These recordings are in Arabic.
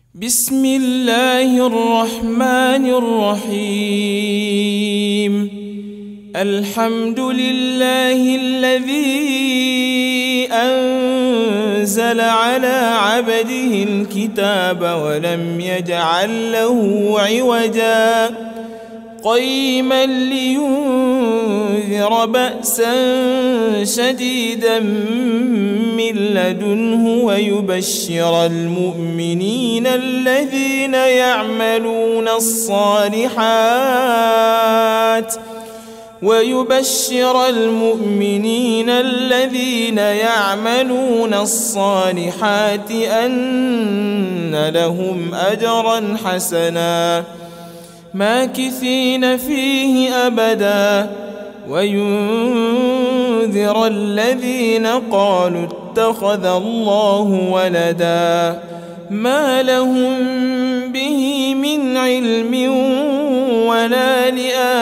بسم الله الرحمن الرحيم. الحمد لله الذي أنزل على عبده الكتاب ولم يجعل له عوجا قيما لينذر بأسا شديدا من لدنه ويبشر المؤمنين الذين يعملون الصالحات أن لهم أجرا حسنا ماكثين فيه أبدا وينذر الذين قالوا اتخذ الله ولدا ما لهم به من علم ولا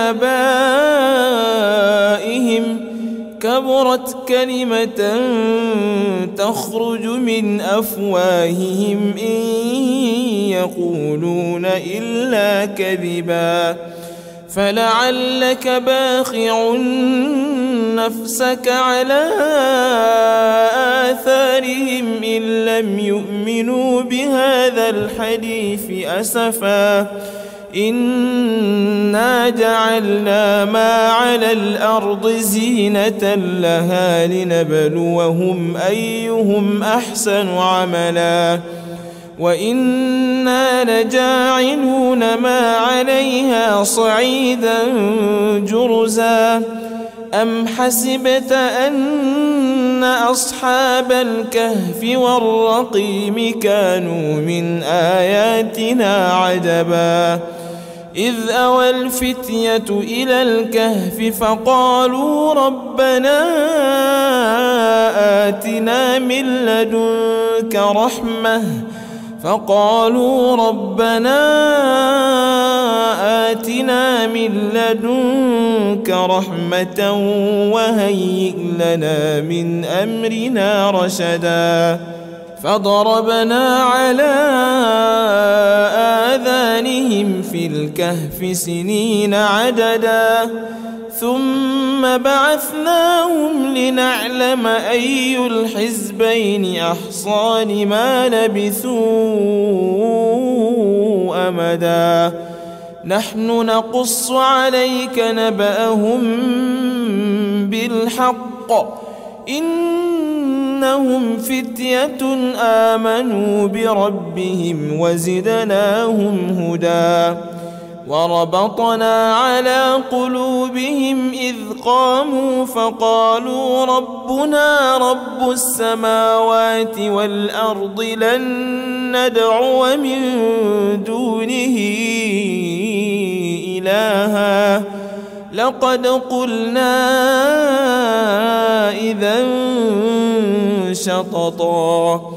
لآبائهم كبرت كلمة تخرج من أفواههم إن يقولون إلا كذبا فلعلك باخع نفسك على آثارهم إن لم يؤمنوا بهذا الحديث أسفا إنا جعلنا ما على الأرض زينة لها لنبلوهم أيهم أحسن عملا وإنا لجاعلون ما عليها صعيدا جرزا أم حسبت أن أصحاب الكهف والرقيم كانوا من آياتنا عجبا إذ أوى الفتية إلى الكهف فقالوا ربنا آتنا من لدنك رحمة وهيئ لنا من أمرنا رشدا فضربنا على آذانهم في الكهف سنين عددا ثم بعثناهم لنعلم أي الحزبين أحصى لما لبثوا أمدا نحن نقص عليك نبأهم بالحق إنهم فتية آمنوا بربهم وزدناهم هدى وربطنا على قلوبهم إذ قاموا فقالوا ربنا رب السماوات والأرض لن ندعو من دونه إلها لقد قلنا إذا شططا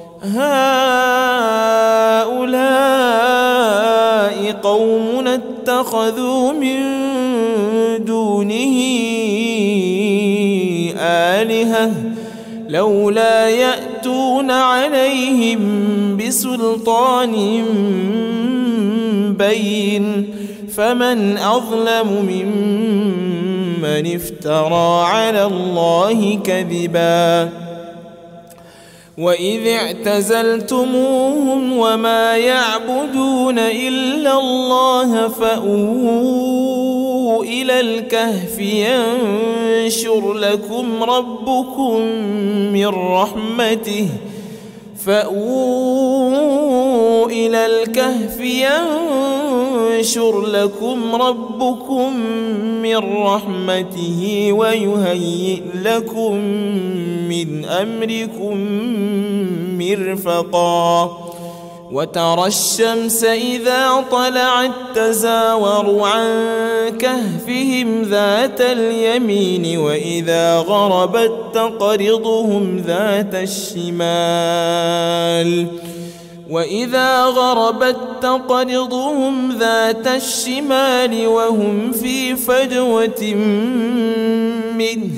هؤلاء قوم اتخذوا من دونه آلهة لولا يأتون عليهم بسلطان بين فمن أظلم ممن افترى على الله كذبا وإذ اعتزلتموهم وما يعبدون إلا الله فأووا إلى الكهف ينشر لكم ربكم من رحمته ويهيئ لكم من أمركم مرفقا وترى الشمس إذا طلعت تزاور عن كهفهم ذات اليمين وإذا غربت تقرضهم ذات الشمال وهم في فجوة منه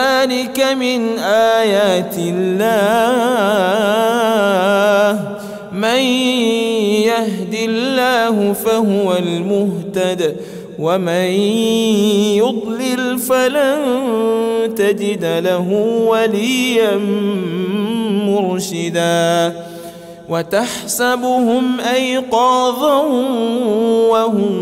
ذلك من آيات الله من يهد الله فهو المهتد ومن يضلل فلن تجد له وليا مرشدا وتحسبهم أيقاظا وهم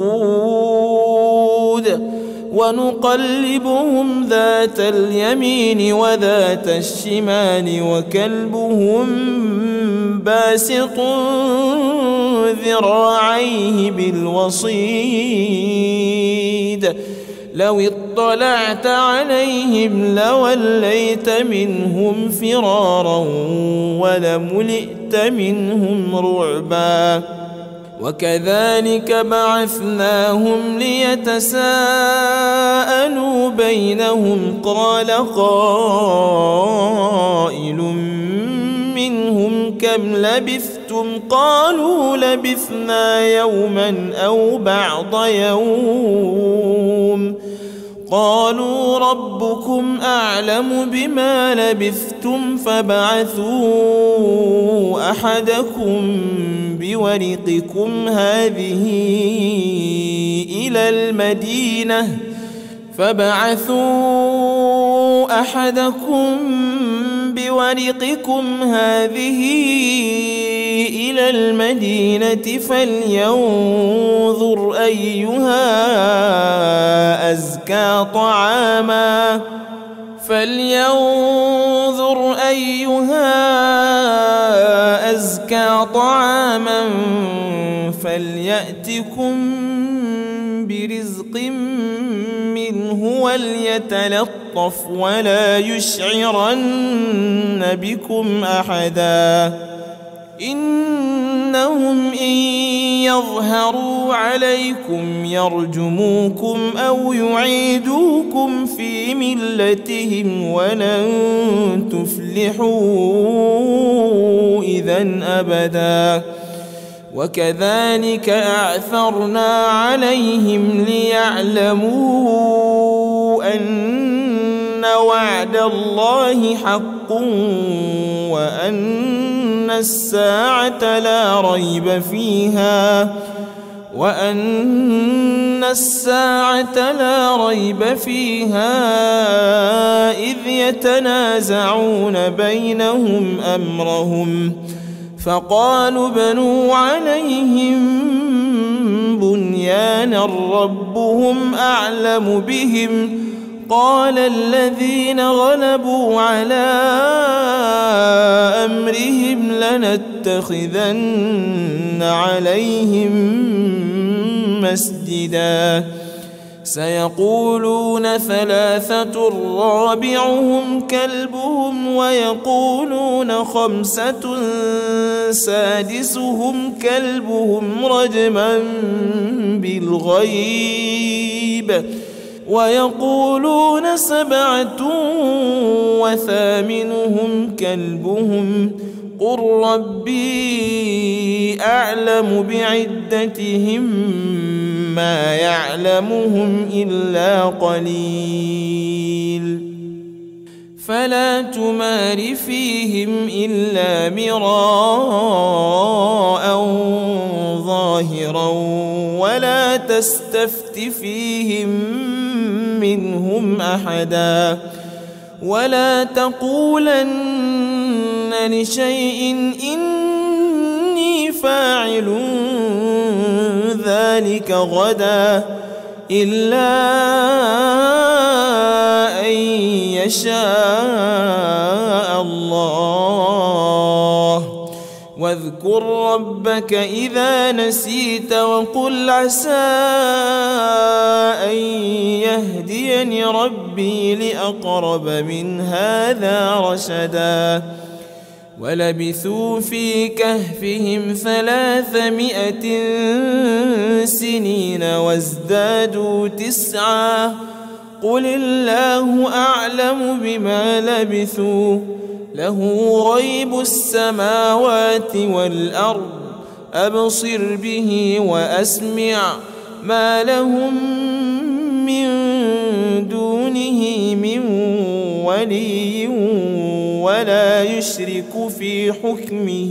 رقود ونقلبهم ذات اليمين وذات الشمال وكلبهم باسط ذراعيه بالوصيد لو اطلعت عليهم لوليت منهم فرارا ولملئت منهم رعبا وكذلك بعثناهم ليتساءلوا بينهم قال قائل منهم كم لبثتم قالوا لبثنا يوما أو بعض يوم قالوا ربكم أعلم بما لبثتم فابعثوا أحدكم بورقكم هذه إلى المدينة فلينظر أيها أزكى طعاما فليأتكم برزق منه وليتلطف ولا يشعرن بكم أحدا إنهم إن يظهروا عليكم يرجموكم أو يعيدوكم في ملتهم ولن تفلحوا إذن أبدا وكذلك أعثرنا عليهم ليعلموا أن وعد الله حق وأن الساعة لا ريب فيها إذ يتنازعون بينهم أمرهم فقالوا بنوا عليهم بنيانا ربهم أعلم بهم قال الذين غلبوا على أمرهم لنتخذن عليهم مسجدا سيقولون ثلاثة رابعهم كلبهم ويقولون خمسة سادسهم كلبهم رجما بالغيب ويقولون سبعة وثامنهم كلبهم قل ربي أعلم بعدتهم ما يعلمهم إلا قليل فلا تمار فيهم إلا مراء ظاهرا ولا تستفت فيهم منهم أحدا ولا تقولن لشيء إني فاعل ذلك غدا إلا أن يشاء الله واذكر ربك إذا نسيت وقل عسى أن يهديني ربي لأقرب من هذا رشدا ولبثوا في كهفهم 300 سنين وازدادوا 9 قل الله أعلم بما لبثوا له غيب السماوات والأرض أبصر به وأسمع ما لهم من دونه من ولي ولا يشرك في حكمه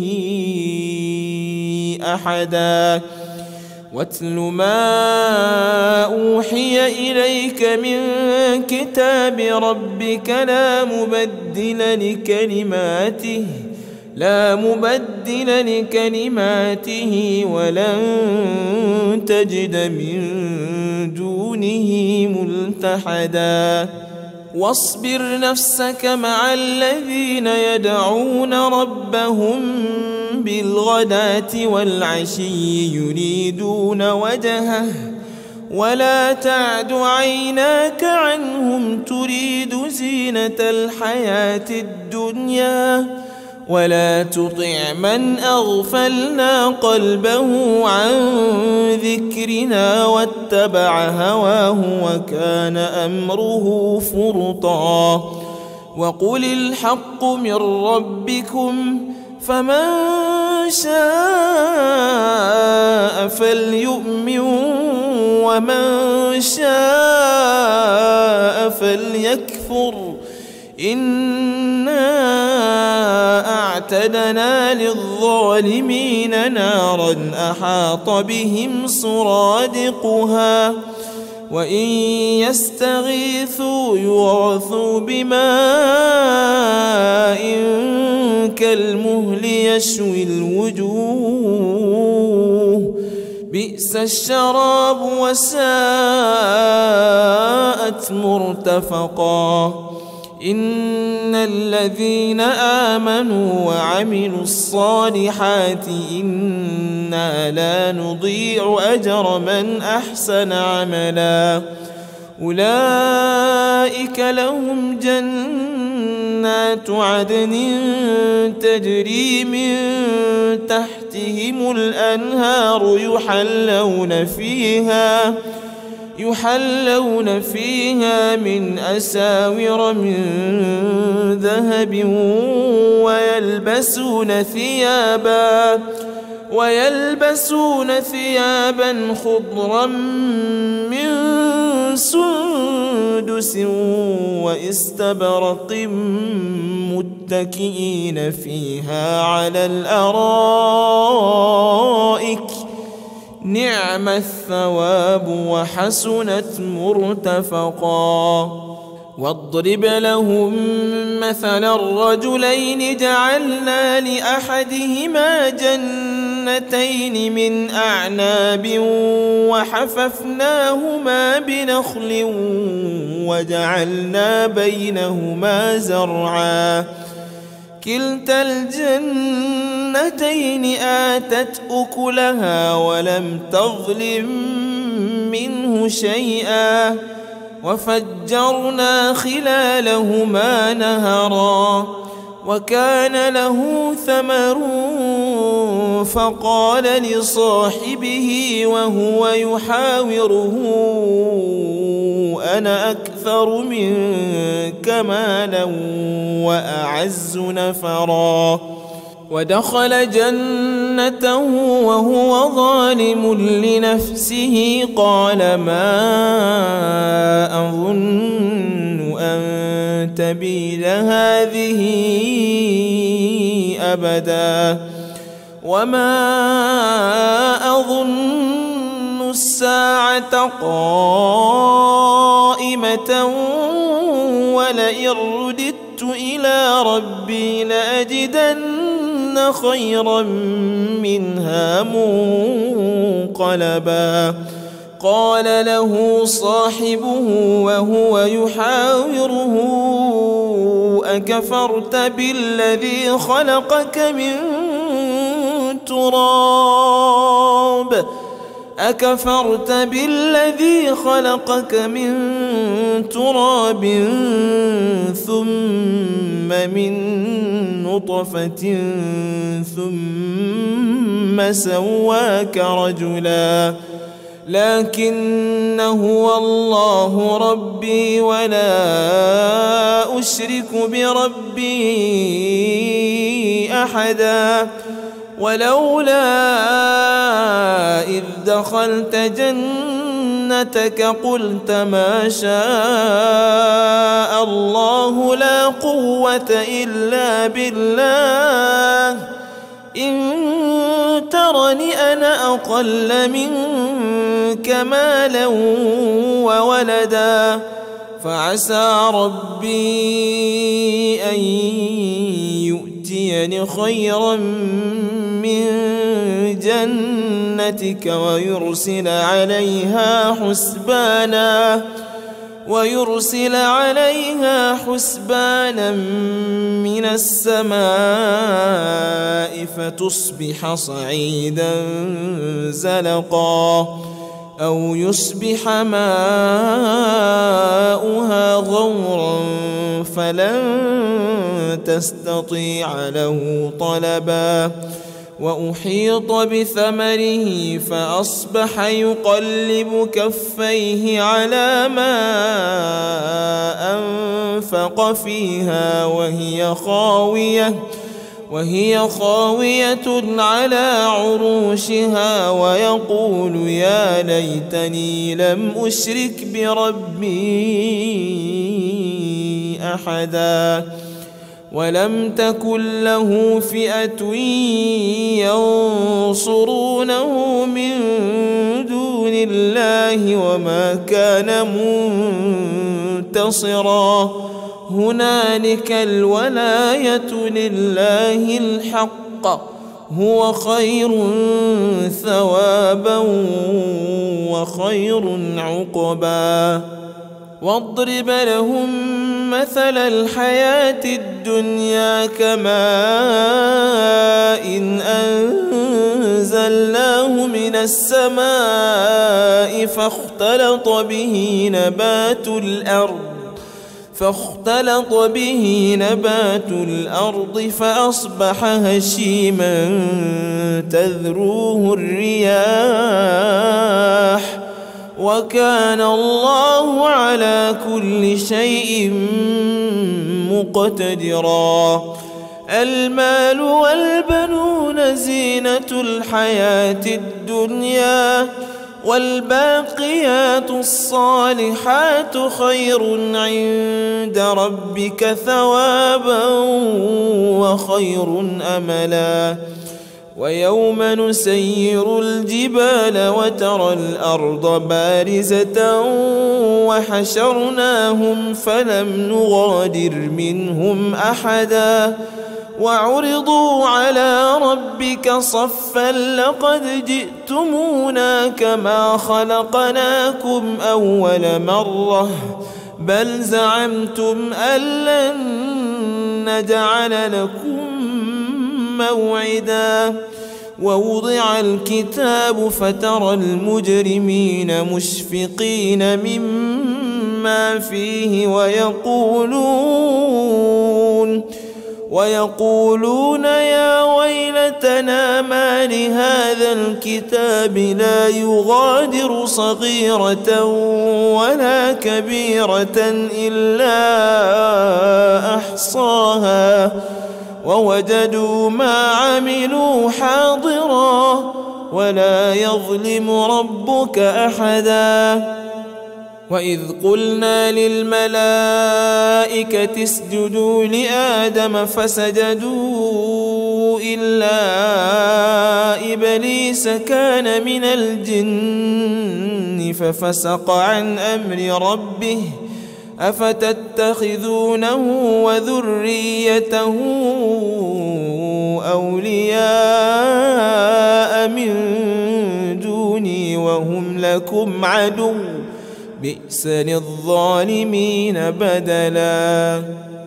أحدا واتل ما أوحي إليك من كتاب ربك لا مبدل لكلماته ولن تجد من دونه ملتحدا واصبر نفسك مع الذين يدعون ربهم بالغداة والعشي يريدون وجهه ولا تعد عيناك عنهم تريد زينة الحياة الدنيا ولا تطع من أغفلنا قلبه عن ذكرنا واتبع هواه وكان أمره فرطا وقل الحق من ربكم فمن شاء فليؤمن ومن شاء فليكفر إنا أعتدنا للظالمين نارا أحاط بهم سرادقها وإن يستغيثوا يغاثوا بماء كالمهل يشوي الوجوه بئس الشراب وساءت مرتفقا إن الذين آمنوا وعملوا الصالحات إنا لا نضيع أجر من أحسن عملا أولئك لهم جنات عدن تجري من تحتهم الأنهار يحلون فيها من أساور من ذهب ويلبسون ثيابا خضرا من سندس واستبرق متكئين فيها على الأرائك نعم الثواب وحسنت مرتفقا واضرب لهم مثلا الرجلين جعلنا لأحدهما جنتين من أعناب وحففناهما بنخل وجعلنا بينهما زرعا كلتا الجنتين آتت أكلها ولم تظلم منه شيئا وفجرنا خلالهما نهرا وكان له ثمر فقال لصاحبه وهو يحاوره أنا أكثر منك مالا وأعز نفرا ودخل جنته وهو ظالم لنفسه قال ما أظن أن تبيد هذه أبدا وما أظن الساعة قائمة ولئن رددت إلى ربي لأجدن خيرا منها منقلبا قال له صاحبه وهو يحاوره أكفرت بالذي خلقك من تراب ثم من نطفة ثم سواك رجلا لكن هو الله ربي ولا أشرك بربي أحدا ولولا إذ دخلت جنتك جنتك قلت ما شاء الله لا قوة إلا بالله إن ترني أنا أقل منك مالا وولدا فعسى ربي أن يؤتيني خيرا من جنتك ويرسل عليها حسبانا من السماء فتصبح صعيدا زلقا أو يصبح ماؤها غورا فلن تستطيع له طلبا وأحيط بثمره فأصبح يقلب كفيه على ما أنفق فيها وهي خاوية على عروشها ويقول يا ليتني لم أشرك بربي أحدا ولم تكن له فئة ينصرونه من دون الله وما كان منتصرا هنالك الولاية لله الحق هو خير ثوابا وخير عقبا واضرب لهم مثل الحياة الدنيا كماء إن أنزلناه من السماء فاختلط به نبات الأرض فأصبح هشيما تذروه الرياح وكان الله على كل شيء مقتدرا المال والبنون زينة الحياة الدنيا والباقيات الصالحات خير عند ربك ثوابا وخير أملا ويوم نسير الجبال وترى الأرض بارزة وحشرناهم فلم نغادر منهم أحدا وعرضوا على ربك صفا لقد جئتمونا كما خلقناكم أول مرة بل زعمتم أن لن نجعل لكم موعدا ووضع الكتاب فترى المجرمين مشفقين مما فيه ويقولون يا ويلتنا ما لهذا الكتاب لا يغادر صغيرة ولا كبيرة إلا أحصاها ووجدوا ما عملوا حاضرا ولا يظلم ربك أحدا وإذ قلنا للملائكة اسجدوا لآدم فسجدوا إلا إبليس كان من الجن ففسق عن أمر ربه أفتتخذونه وذريته أولياء من دوني وهم لكم عدو بئس للظالمين بدلا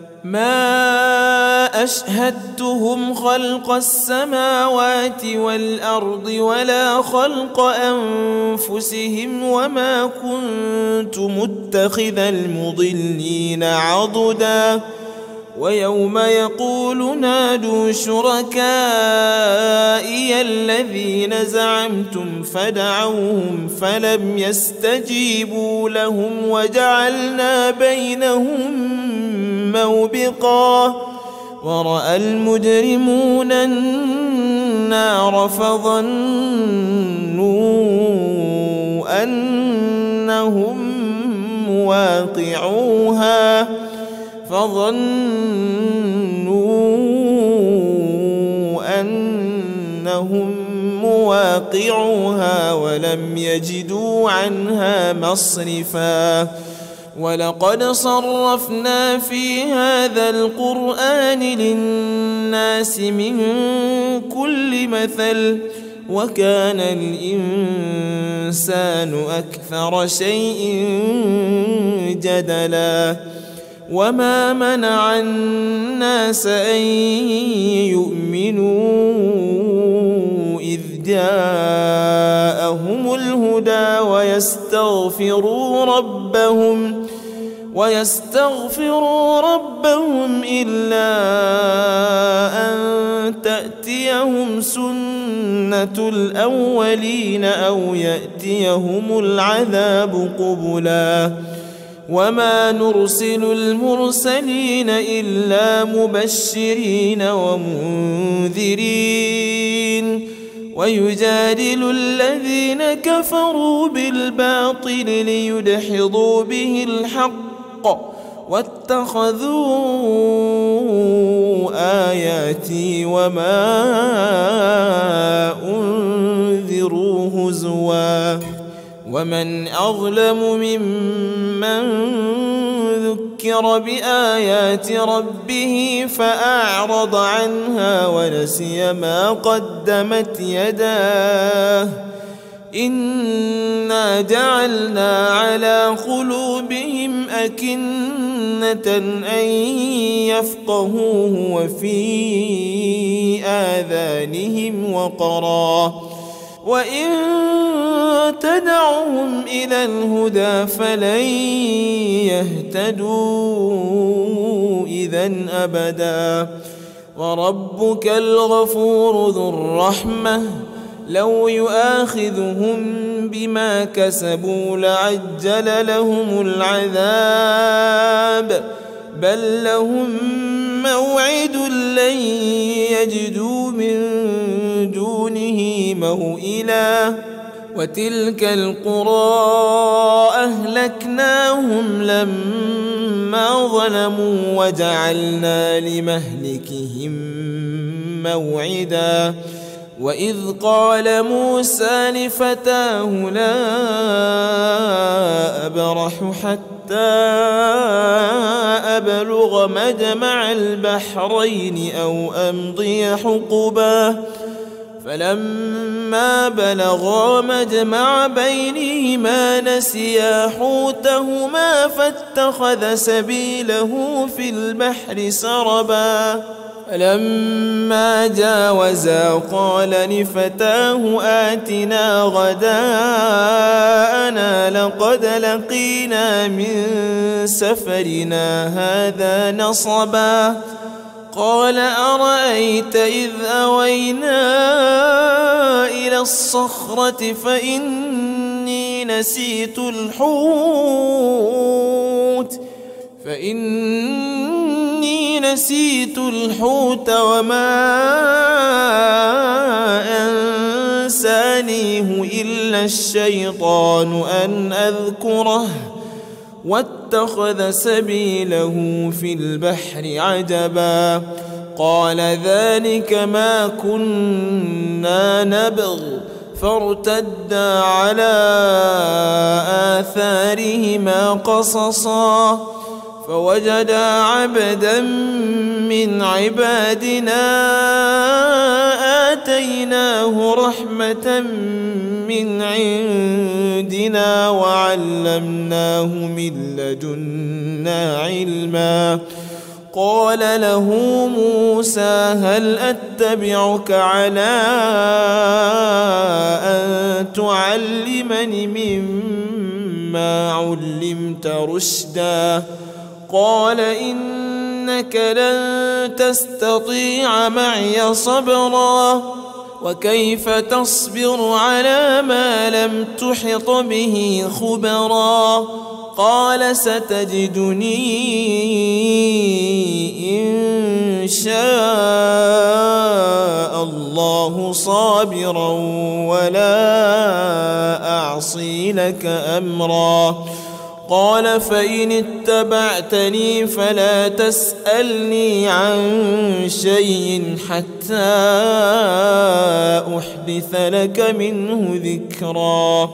ما أشهدتهم خلق السماوات والأرض ولا خلق أنفسهم وما كنت متخذ المضلين عضدا ويوم يقول نادوا شركائي الذين زعمتم فدعوهم فلم يستجيبوا لهم وجعلنا بينهم موبقا ورأى المجرمون النار فظنوا أنهم مواقعوها ولم يجدوا عنها مصرفا ولقد صرفنا في هذا القرآن للناس من كل مثل وكان الإنسان أكثر شيء جدلا وما منع الناس أن يؤمنوا إذ جاءهم الهدى ويستغفروا ربهم إلا أن تأتيهم سنة الأولين أو يأتيهم العذاب قبلا وما نرسل المرسلين إلا مبشرين ومنذرين ويجادل الذين كفروا بالباطل ليدحضوا به الحق واتخذوا آياتي وما أنذروا هزوا ومن أظلم ممن ذكر بآيات ربه فأعرض عنها ونسي ما قدمت يداه إنا جعلنا على قلوبهم أكنة أن يفقهوه وفي آذانهم وقرا وإن تدعهم إلى الهدى فلن يهتدوا إذن أبدا وربك الغفور ذو الرحمة لو يؤاخذهم بما كسبوا لعجل لهم العذاب بل لهم موعد لن يجدوا من دونه موئلا وتلك القرى أهلكناهم لما ظلموا وجعلنا لمهلكهم موعدا وإذ قال موسى لفتاه لا أبرح حتى أبلغ مجمع البحرين أو أمضي حقبا فلما بلغا مجمع بينهما نسيا حوتهما فاتخذ سبيله في البحر سربا فلما جاوزا قال لفتاه آتنا غداءنا لقد لقينا من سفرنا هذا نصبا قال أرأيت إذ أوينا إلى الصخرة فإني نسيت الحوت وما أنسانيه إلا الشيطان أن أذكره واتخذ سبيله في البحر عجبا قال ذلك ما كنا نبغ فارتدا على آثارهما قصصا فوجدا عبدا من عبادنا آتيناه رحمة من عندنا وعلمناه من لدنا علما قال له موسى هل أتبعك على أن تعلمني مما علمت رشدا قال إنك لن تستطيع معي صبرا وكيف تصبر على ما لم تحط به خبرا قال ستجدني إن شاء الله صابرا ولا أعصي لك أمرا. قال فإن اتبعتني فلا تسألني عن شيء حتى أحدث لك منه ذكرا.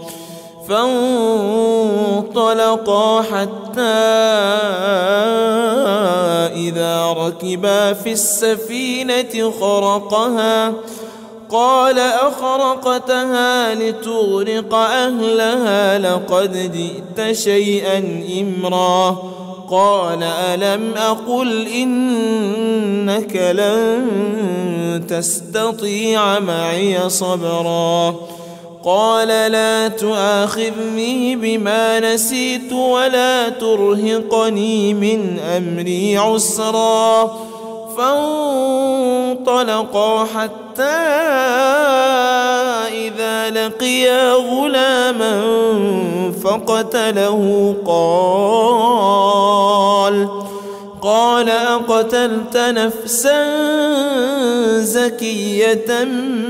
فانطلقا حتى إذا ركبا في السفينة خرقها قال أخرقتها لتغرق أهلها لقد جئت شيئا إمرا. قال ألم أقل إنك لن تستطيع معي صبرا. قال لا تؤاخذني بما نسيت ولا ترهقني من أمري عسرا. فانطلقا حتى إذا لقيا غلاما فقتله قال أقتلت نفسا زكية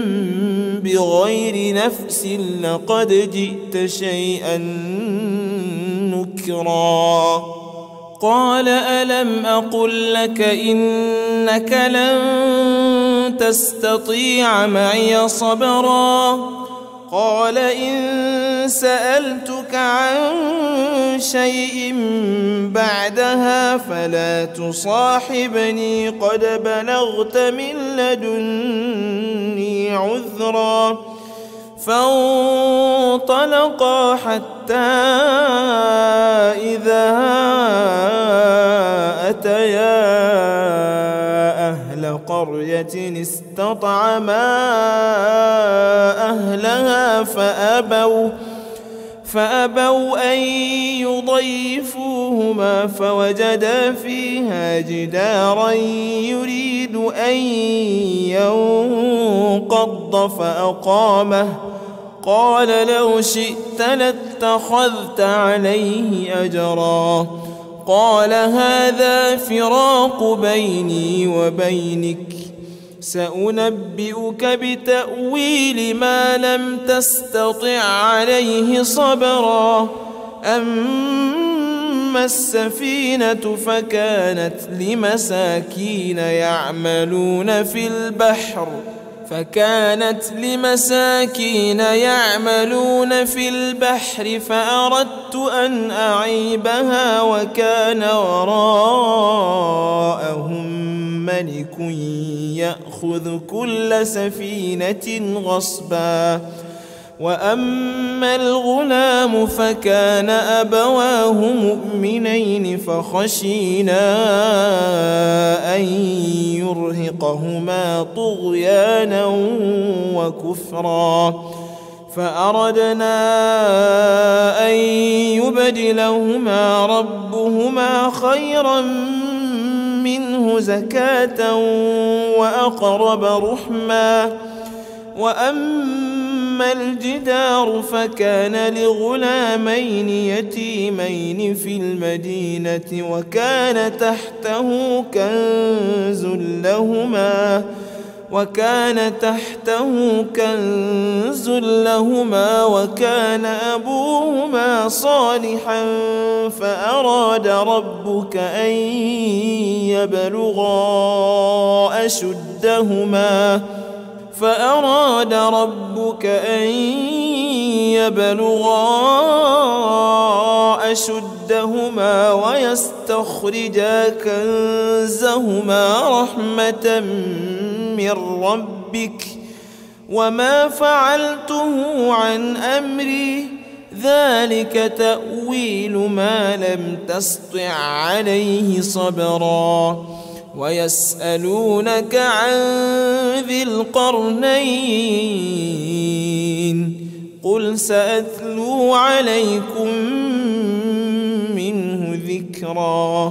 بغير نفس لقد جئت شيئا نكرا. قال ألم أقل لك إنك لن تستطيع معي صبرا. قال إن سألتك عن شيء بعدها فلا تصاحبني قد بلغت من لدني عذرا. فانطلقا حتى إذا أتيا أهل قرية استطعما أهلها فأبوا أن يضيفوهما فوجدا فيها جدارا يريد أن ينقض فأقامه. قال لو شئت لاتخذت عليه أجرا. قال هذا فراق بيني وبينك سأنبئك بتأويل ما لم تستطع عليه صبرا. أما السفينة فكانت لمساكين يعملون في البحر فأردت أن أعيبها وكان وراءهم ملك يأخذ كل سفينة غصبا. وأما الغلام فكان أبواه مؤمنين فخشينا أن يرهقهما طغيانا وكفرا. فأردنا أن يبدلهما ربهما خيرا منه زكاة وأقرب رحما. وأما الجدار فكان لغلامين يتيمين في المدينة وكان تحته كنز لهما وكان أبوهما صالحا فأراد ربك أن يبلغا أشدهما ويستخرجا كنزهما رحمة من ربك وما فعلته عن أمري ذلك تأويل ما لم تسطع عليه صبرا. ويسألونك عن ذي القرنين قل سأتلو عليكم منه ذكرا.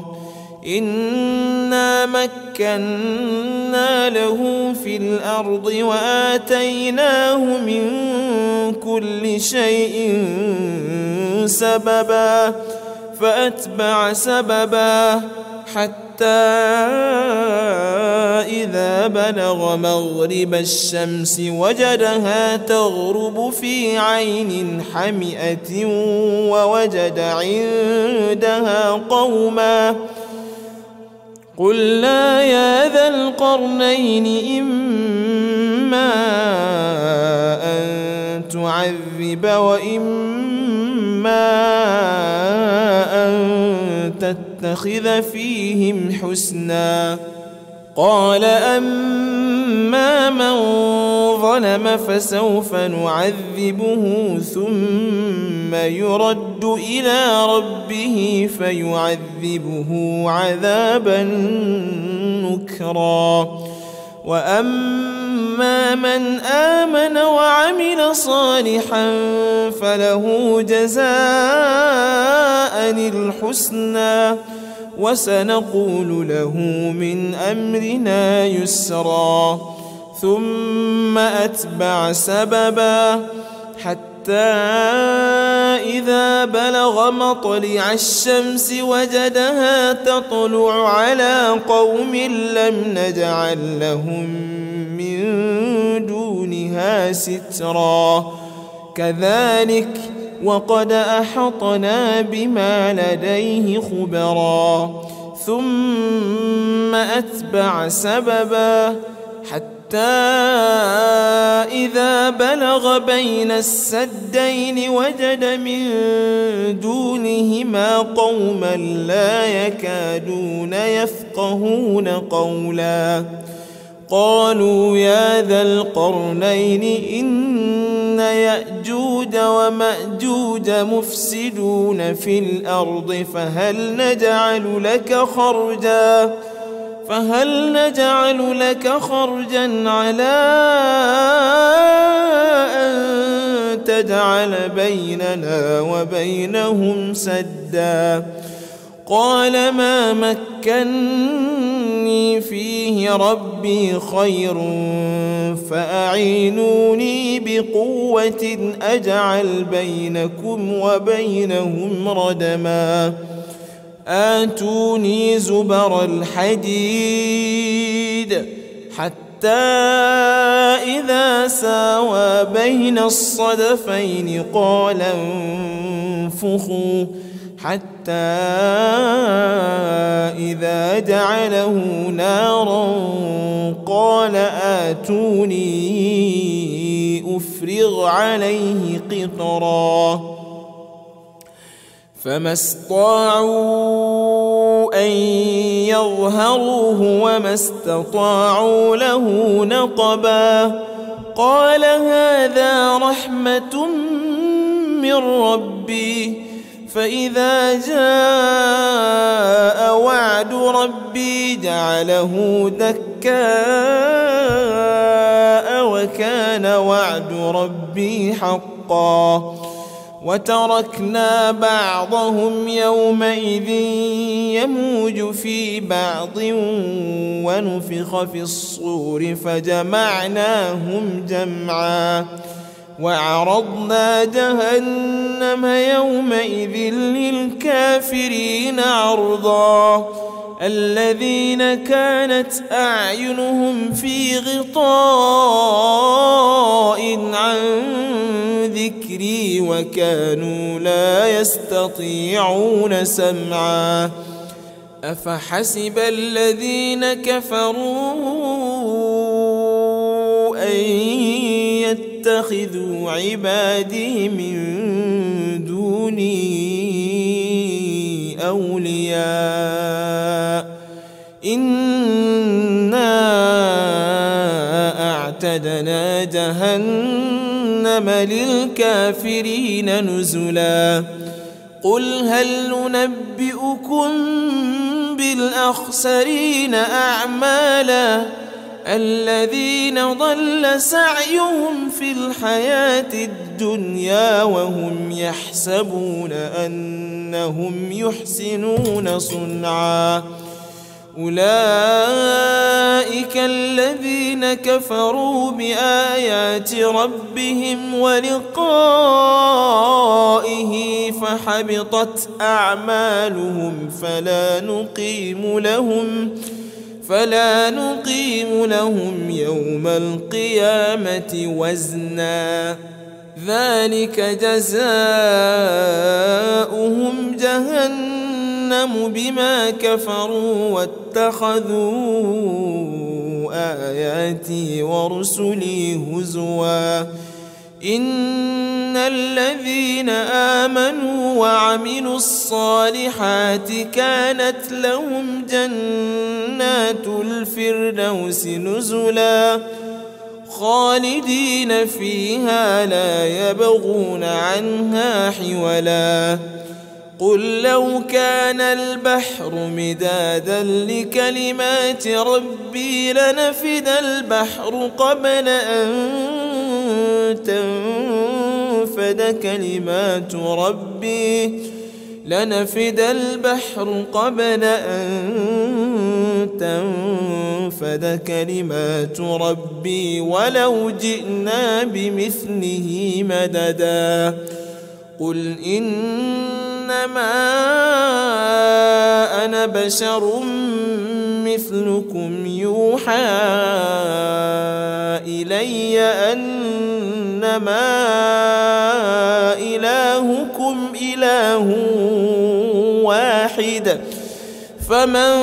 إنا مكنا له في الأرض وآتيناه من كل شيء سببا فأتبع سببا حتى إذا بلغ مغرب الشمس وجدها تغرب في عين حمئة ووجد عندها قوما قلنا يا ذا القرنين إما أن تعذب وإما أن تتخذ فيهم حسنا قال أما من ظلم فسوف نعذبه ثم يرد إلى ربه فيعذبه عذابا نكرا وأما من آمن وعمل صالحا فله جزاء الحسنى وسنقول له من أمرنا يسرا ثم أتبع سببا حتى إذا بلغ مطلع الشمس وجدها تطلع على قوم لم نجعل لهم من دونها سترا كذلك وقد أحطنا بما لديه خبرا ثم أتبع سببا حتى إذا بلغ بين السدين وجد من دونهما قوما لا يكادون يفقهون قولا قالوا يا ذا القرنين إن يأجوج ومأجوج مفسدون في الأرض فهل نجعل لك خرجا على أن تجعل بيننا وبينهم سدا قال ما مكني فيه ربي خير فأعينوني بقوة أجعل بينكم وبينهم ردما آتوني زبر الحديد حتى إذا ساوى بين الصدفين قال انفخوا حتى إذا جعله نارا قال آتوني أفرغ عليه قطرا فما استطاعوا أن يظهروه وما استطاعوا له نقبا قال هذا رحمة من ربي فإذا جاء وعد ربي جعله دكاء وكان وعد ربي حقا وتركنا بعضهم يومئذ يموج في بعض ونفخ في الصور فجمعناهم جمعا وعرضنا جهنم يومئذ للكافرين عرضا الذين كانت أعينهم في غطاء عن ذكري وكانوا لا يستطيعون سمعا أفحسب الذين كفروا أن يتخذوا عبادي من دوني أولياء إنا أعتدنا جهنم للكافرين نزلا قل هل ننبئكم بالأخسرين أعمالا الذين ضل سعيهم في الحياة الدنيا وهم يحسبون أنهم يحسنون صنعا أولئك الذين كفروا بآيات ربهم ولقائه فحبطت أعمالهم فلا نقيم لهم يوم القيامة وزنا ذلك جزاؤهم جهنم بما كفروا واتخذوا آياتي ورسلي هزوا إن الذين آمنوا وعملوا الصالحات كانت لهم جنات الفردوس نزلا خالدين فيها لا يبغون عنها حولا قل لو كان البحر مدادا لكلمات ربي لنفد البحر قبل أن تنفد كلمات ربي ولو جئنا بمثله مددا قل إنما أنا بشر مثلكم يوحى إلي أنما إلهكم إله واحد فمن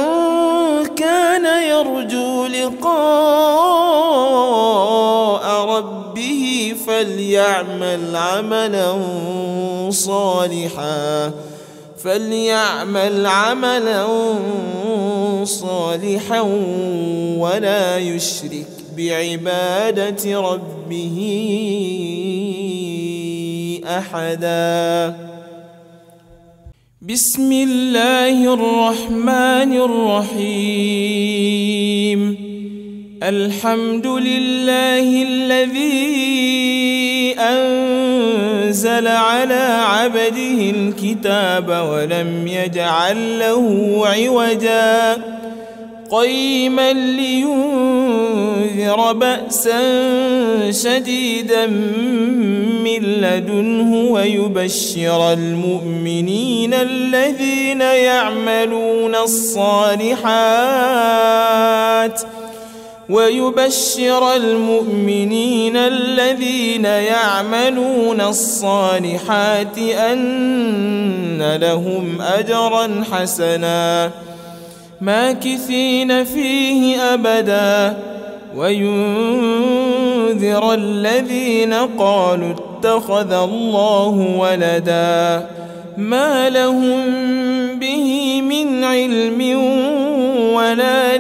كان يرجو لقاء ربه فليعمل عملا صالحا ولا يشرك بعبادة ربه أحدا بسم الله الرحمن الرحيم الحمد لله الذي أنزل على عبده الكتاب ولم يجعل له عوجا قيما لينذر بأسا شديدا من لدنه ويبشر المؤمنين الذين يعملون الصالحات أن لهم أجرا حسنا ماكثين فيه أبدا وينذر الذين قالوا اتخذ الله ولدا ما لهم به من علم ولا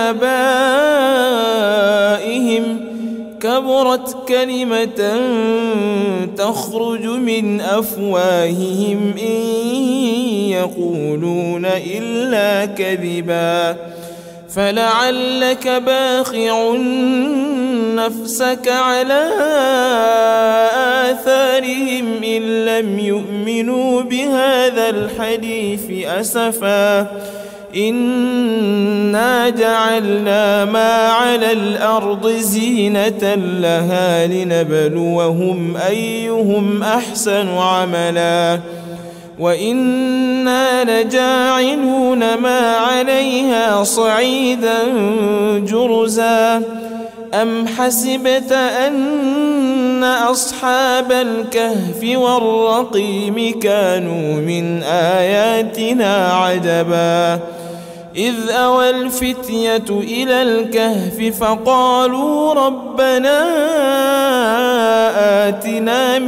لآبائهم كبرت كلمة تخرج من أفواههم إن يقولون إلا كذبا فلعلك باخع نفسك على آثارهم إن لم يؤمنوا بهذا الحديث أسفا إنا جعلنا ما على الأرض زينة لها لنبلوهم أيهم أحسن عملا وإنا لجاعلون ما عليها صعيدا جرزا أم حسبت أن أصحاب الكهف والرقيم كانوا من آياتنا عجبا إذ أوى الفتية إلى الكهف فقالوا ربنا آتنا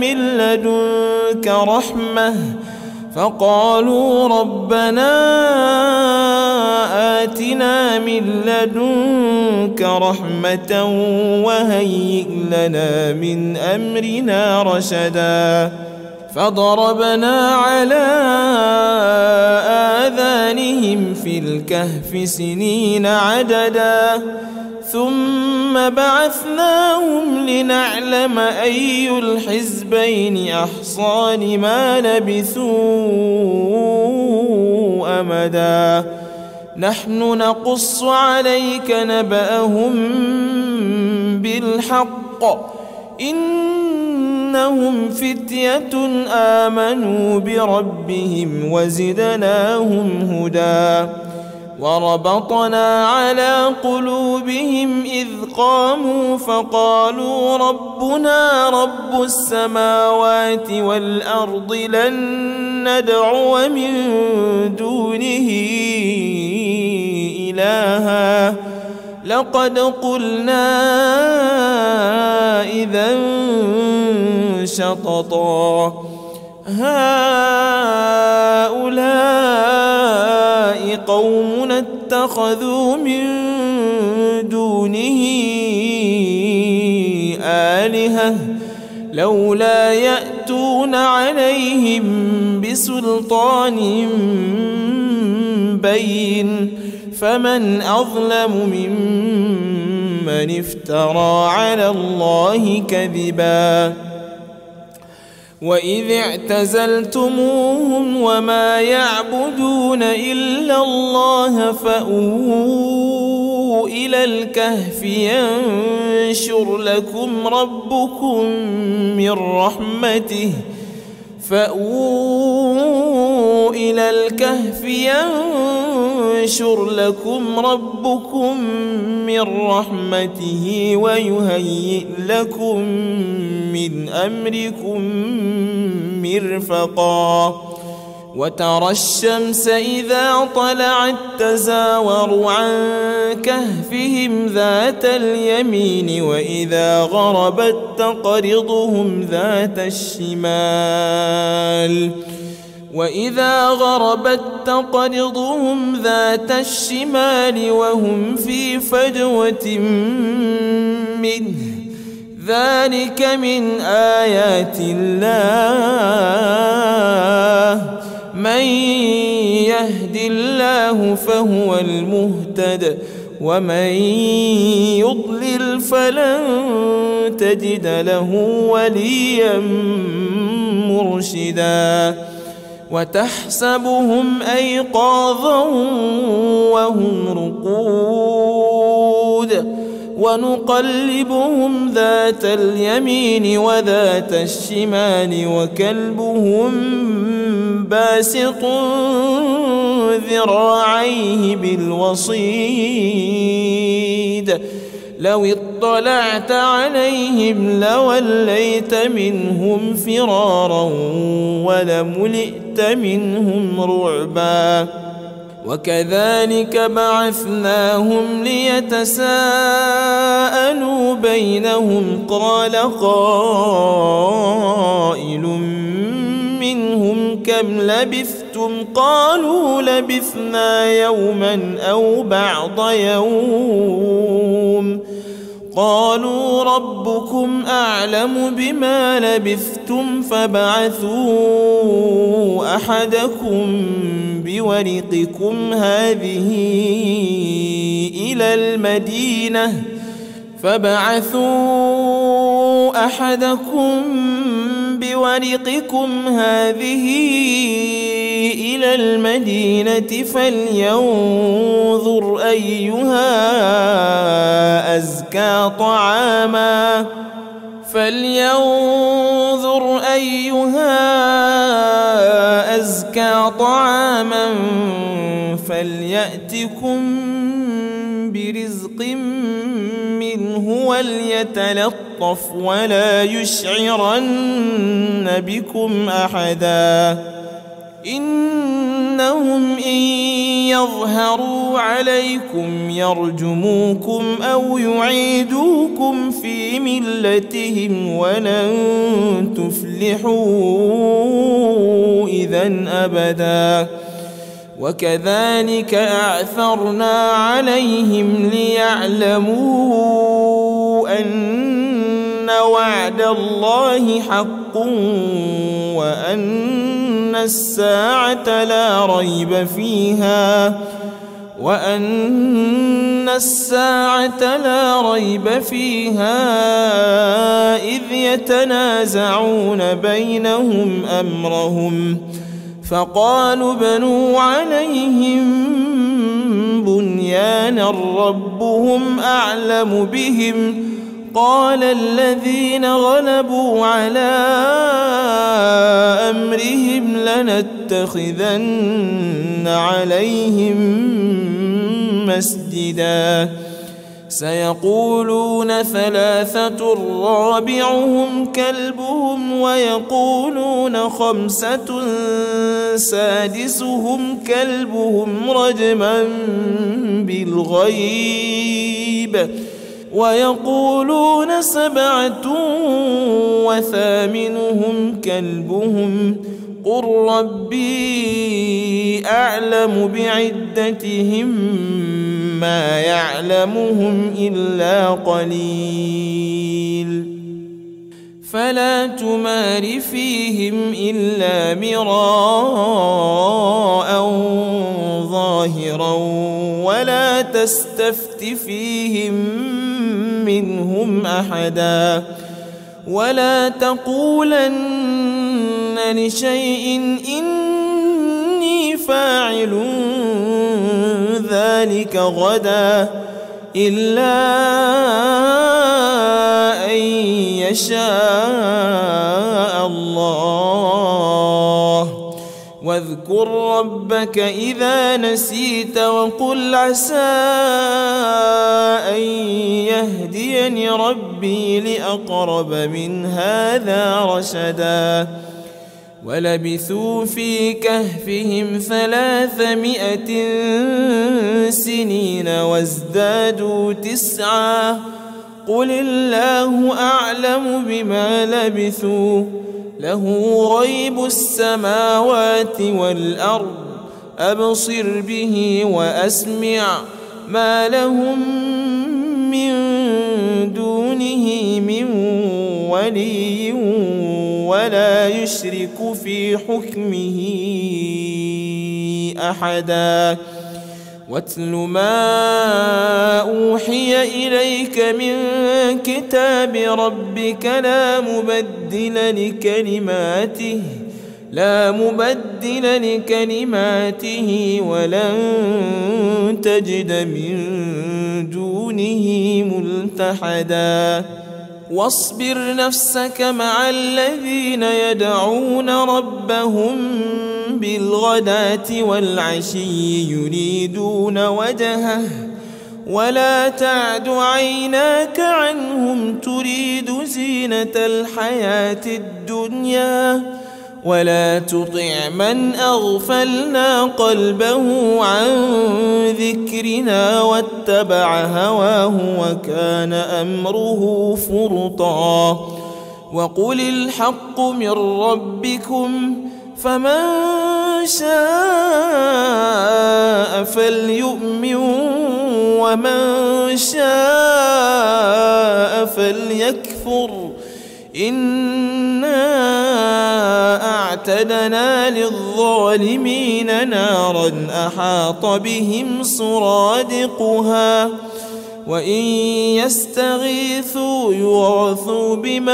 من لدنك رحمة وهيئ لنا من أمرنا رشدا فضربنا على آذانهم في الكهف سنين عددا ثم بعثناهم لنعلم أي الحزبين أحصى لما لبثوا أمدا نحن نقص عليك نبأهم بالحق إنهم فتية آمنوا بربهم وزدناهم هدى وربطنا على قلوبهم إذ قاموا فقالوا ربنا رب السماوات والأرض لن ندعو من دونه إلها لقد قلنا إذا شططا هؤلاء قوم اتخذوا من دونه آلهة لولا يأتون عليهم بسلطان بين فمن أظلم ممن افترى على الله كذبا وإذ اعتزلتموهم وما يعبدون إلا الله فأووا إلى الكهف ينشر لكم ربكم من رحمته فأووا إلى الكهف ينشر لكم ربكم من رحمته ويهيئ لكم من أمركم مرفقا وترى الشمس إذا طلعت تزاور عن كهفهم ذات اليمين وإذا غربت تقرضهم ذات الشمال وهم في فجوة منه ذلك من آيات الله من يهد الله فهو المهتد ومن يضلل فلن تجد له وليا مرشدا وتحسبهم أيقاظا وهم رقود ونقلبهم ذات اليمين وذات الشمال وكلبهم باسط ذراعيه بالوصيد لو اطلعت عليهم لوليت منهم فرارا ولملئت منهم رعبا وكذلك بعثناهم ليتساءلوا بينهم قال قائل منهم كم لبثتم قالوا لبثنا يوما أو بعض يوم قالوا ربكم أعلم بما لبثتم فابعثوا أحدكم بورقكم هذه إلى المدينة فلينظر أيها أزكى طعاما فليأتكم برزق منه وليتلطف ولا يشعرن بكم أحدا إنهم إن يظهروا عليكم يرجموكم أو يعيدوكم في ملتهم ولن تفلحوا إذن أبدا وكذلك أعثرنا عليهم ليعلموا أن وعد الله حق وأن الساعة لا ريب فيها إذ يتنازعون بينهم أمرهم فقالوا بنوا عليهم أيانا ربهم أعلم بهم قال الذين غلبوا على أمرهم لنتخذن عليهم مسجدا سيقولون ثلاثة رابعهم كلبهم ويقولون خمسة سادسهم كلبهم رجما بالغيب ويقولون سبعة وثامنهم كلبهم قل ربي أعلم بعدتهم ما يعلمهم إلا قليل فلا تمار فيهم إلا مراء ظاهرا ولا تستفت فيهم منهم أحدا ولا تقولن لشيء إني فاعل ذلك غدا إلا أن يشاء الله واذكر ربك إذا نسيت وقل عسى أن يهديني ربي لأقرب من هذا رشدا ولبثوا في كهفهم 300 سنين وازدادوا 9 قل الله أعلم بما لبثوا له غيب السماوات والأرض أبصر به وأسمع ما لهم من دونه من ولي ولا يشرك في حكمه أحدا واتل ما أوحي إليك من كتاب ربك لا مبدل لكلماته ولن تجد من دونه ملتحدا واصبر نفسك مع الذين يدعون ربهم بالغداة والعشي يريدون وجهه ولا تعد عيناك عنهم تريد زينة الحياة الدنيا ولا تطع من أغفلنا قلبه عن ذكرنا واتبع هواه وكان أمره فرطا وقل الحق من ربكم فمن شاء فليؤمن ومن شاء فليكفر إنا أعتدنا للظالمين نارا أحاط بهم سرادقها وإن يستغيثوا يغاثوا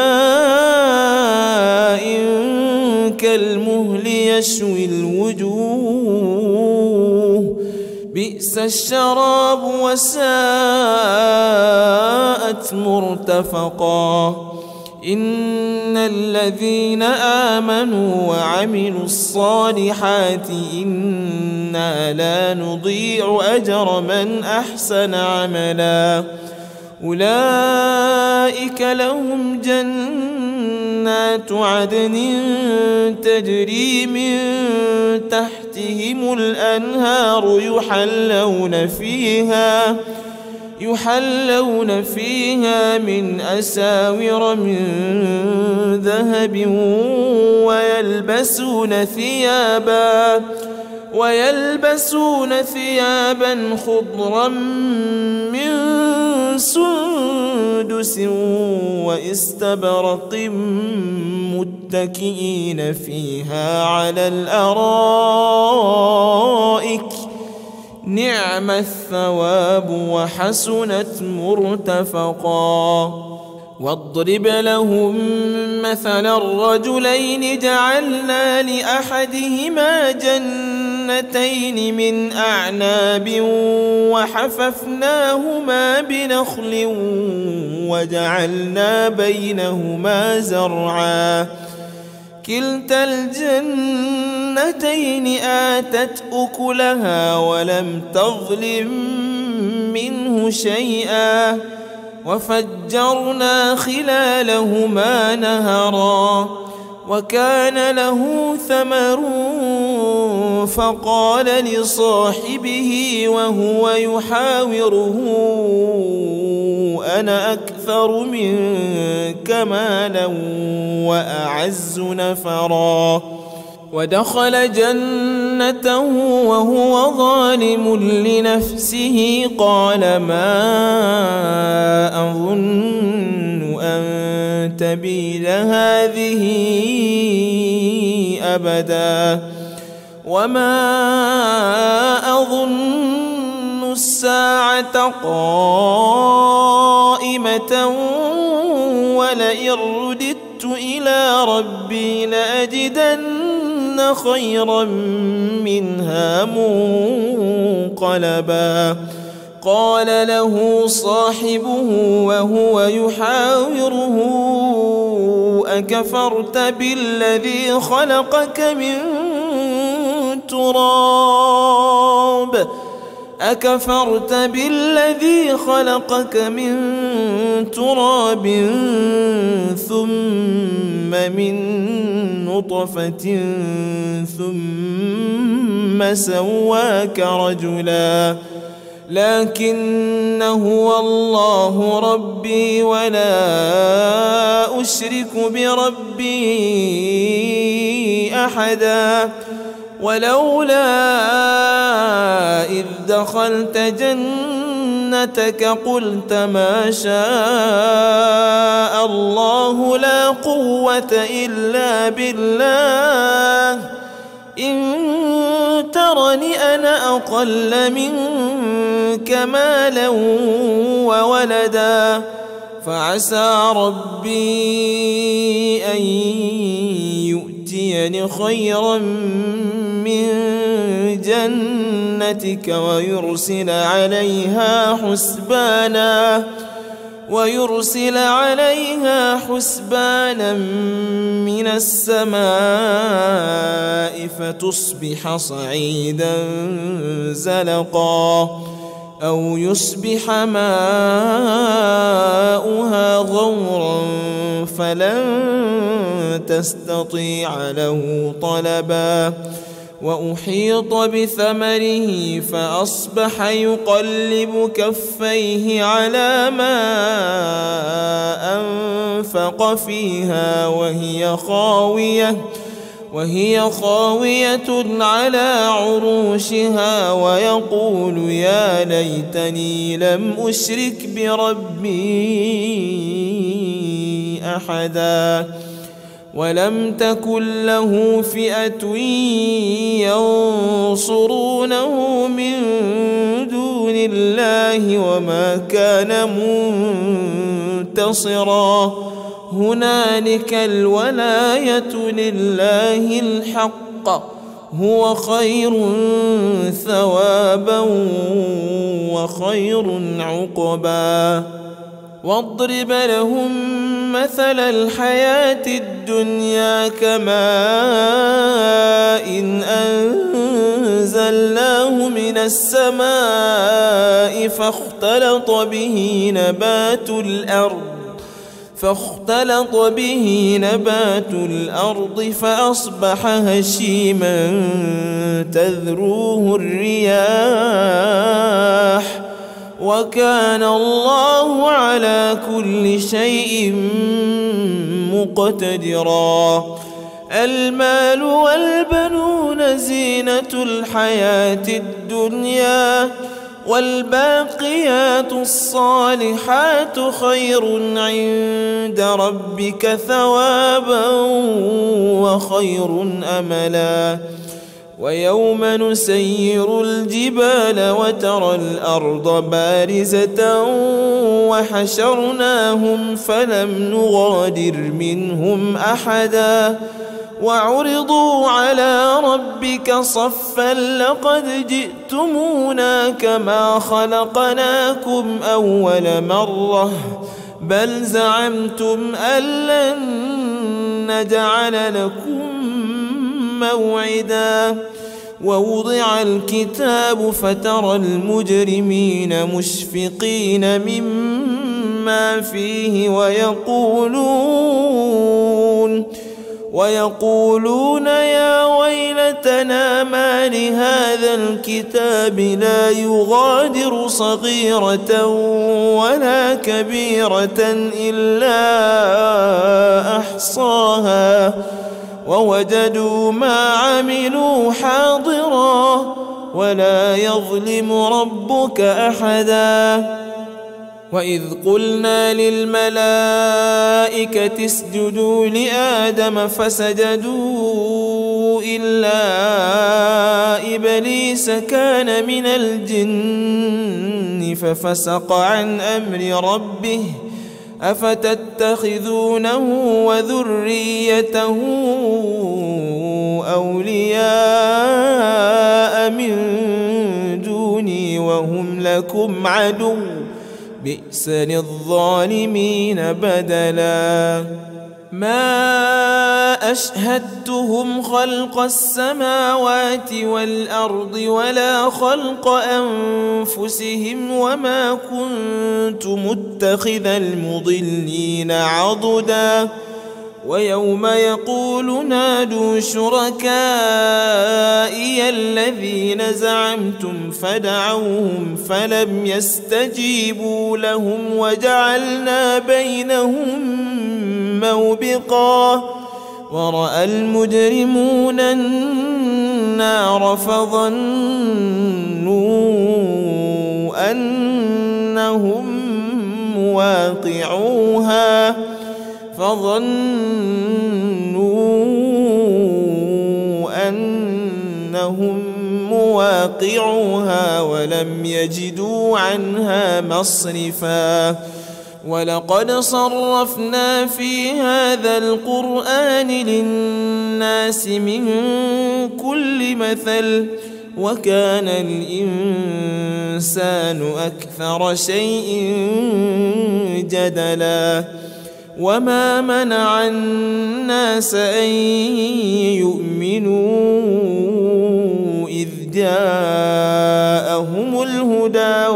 بماء كالمهل يشوي الوجوه بئس الشراب وساءت مرتفقا إن الذين آمنوا وعملوا الصالحات إنا لا نضيع أجر من أحسن عملا أولئك لهم جنات عدن تجري من تحتهم الأنهار يحلون فيها من أساور من ذهب ويلبسون ثيابا خضرا من سندس واستبرق متكئين فيها على الأرائك نعم الثواب وحسنت مرتفقا واضرب لهم مثلا الرجلين جعلنا لأحدهما جنتين جنتين من أعناب وحففناهما بنخل وجعلنا بينهما زرعا كلتا الجنتين آتت أكلها ولم تظلم منه شيئا وفجرنا خلالهما نهرا وكان له ثمر فقال لصاحبه وهو يحاوره أنا أكثر منك مالا وأعز نفرا ودخل جنته وهو ظالم لنفسه قال ما أظن أن تبيد هذه أبدا وما أظن الساعة قائمة ولئن رددت إلى ربي لأجدن خيرا منها منقلبا قال له صاحبه وهو يحاوره أكفرت بالذي خلقك من تراب ثم من نطفة ثم سواك رجلا لكن هو الله ربي ولا أشرك بربي أحدا ولولا إذ دخلت جنتك قلت ما شاء الله لا قوة إلا بالله إن ترني أنا أقل منك مالا وولدا فعسى ربي أن يؤتيني خيرا من جنتك ويرسل عليها حسبانا من السماء فتصبح صعيدا زلقا أو يصبح ماؤها غورا فلن تستطيع له طلبا وأحيط بثمره فأصبح يقلب كفيه على ما أنفق فيها وهي خاوية على عروشها ويقول يا ليتني لم أشرك بربي أحدا ولم تكن له فئة ينصرونه من دون الله وما كان منتصرا هنالك الولاية لله الحق هو خير ثوابا وخير عقبا واضرب لهم مثل الحياة الدنيا كماء إن أنزلناه من السماء فاختلط به نبات الأرض فأصبح هشيما تذروه الرياح وكان الله على كل شيء مقتدرا المال والبنون زينة الحياة الدنيا والباقيات الصالحات خير عند ربك ثوابا وخير أملا ويوم نسير الجبال وترى الأرض بارزة وحشرناهم فلم نغادر منهم أحدا وعرضوا على ربك صفا لقد جئتمونا كما خلقناكم أول مرة بل زعمتم أن لن نجعل لكم موعدا ووضع الكتاب فترى المجرمين مشفقين مما فيه ويقولون يا ويلتنا ما لهذا الكتاب لا يغادر صغيرة ولا كبيرة إلا أحصاها ووجدوا ما عملوا حاضرا ولا يظلم ربك أحدا وإذ قلنا للملائكة اسجدوا لآدم فسجدوا إلا إبليس كان من الجن ففسق عن أمر ربه أفتتخذونه وذريته أولياء من دوني وهم لكم عدو بئس للظالمين بدلا ما أشهدتهم خلق السماوات والأرض ولا خلق أنفسهم وما كنت متخذ المضلين عضدا ويوم يقول نادوا شركائي الذين زعمتم فدعوهم فلم يستجيبوا لهم وجعلنا بينهم موبقا ورأى المجرمون النار فظنوا أنهم مواقعوها ولم يجدوا عنها مصرفا ولقد صرفنا في هذا القرآن للناس من كل مثل وكان الإنسان أكثر شيء جدلا وما منع الناس أن يؤمنوا إذ جاءهم الهدى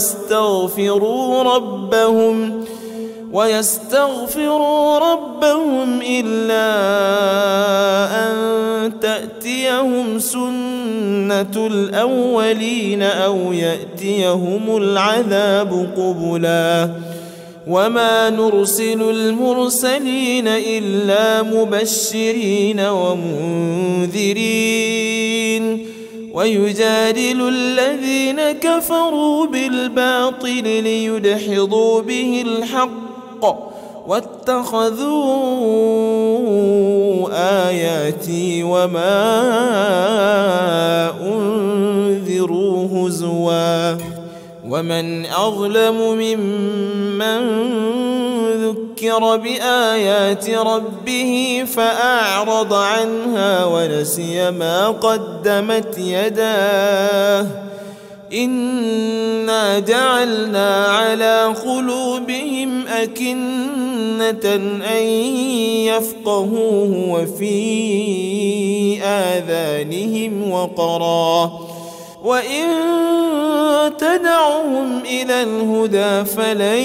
ويستغفروا ربهم إلا أن تأتيهم سنة الأولين أو يأتيهم العذاب قبلا وما نرسل المرسلين إلا مبشرين ومنذرين ويجادل الذين كفروا بالباطل ليدحضوا به الحق واتخذوا آياتي وما أنذروا هزوا ومن أظلم ممن ذكر بآيات ربه فأعرض عنها ونسي ما قدمت يداه إنا جعلنا على قلوبهم أكنة أن يفقهوه وفي آذانهم وقرا وإن تدعهم إلى الهدى فلن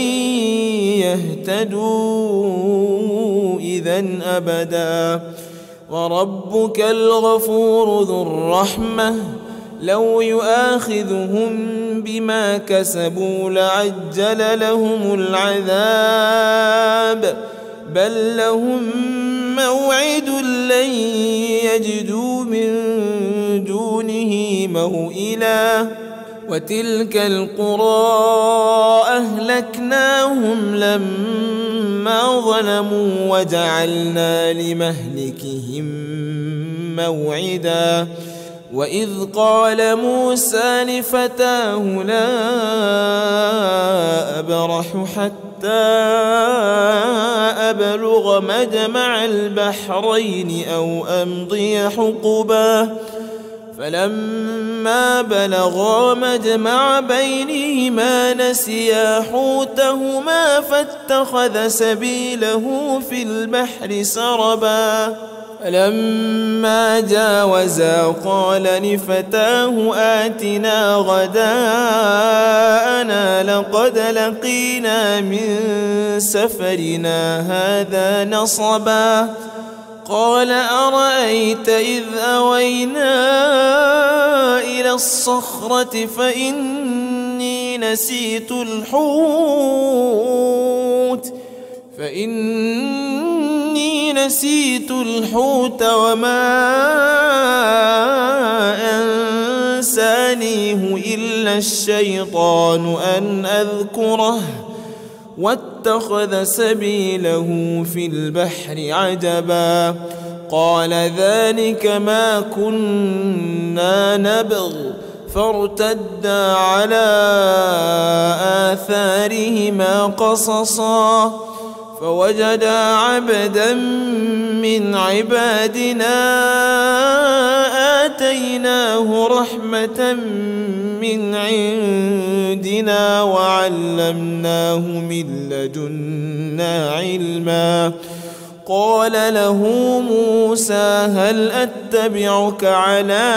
يهتدوا إذن أبدا وربك الغفور ذو الرحمة لو يؤاخذهم بما كسبوا لعجل لهم العذاب بل لهم موعد لن يجدوا من دونه موئلا وتلك القرى أهلكناهم لما ظلموا وجعلنا لمهلكهم موعدا وإذ قال موسى لفتاه لا أبرح حتى أبلغ مجمع البحرين أو أمضي حقبا فلما بلغا مجمع بينهما نسيا حوتهما فاتخذ سبيله في البحر سربا فلما جاوزا قال لفتاه آتنا غداءنا لقد لقينا من سفرنا هذا نصبا قال أرأيت إذ أوينا إلى الصخرة فإني نسيت الحوت وما أنسانيه إلا الشيطان أن أذكره واتخذ سبيله في البحر عجبا قال ذلك ما كنا نبغ فارتدا على آثارهما قصصا فوجدا عبدا من عبادنا آتيناه رحمة من عندنا وعلمناه من لدنا علما قال له موسى هل أتبعك على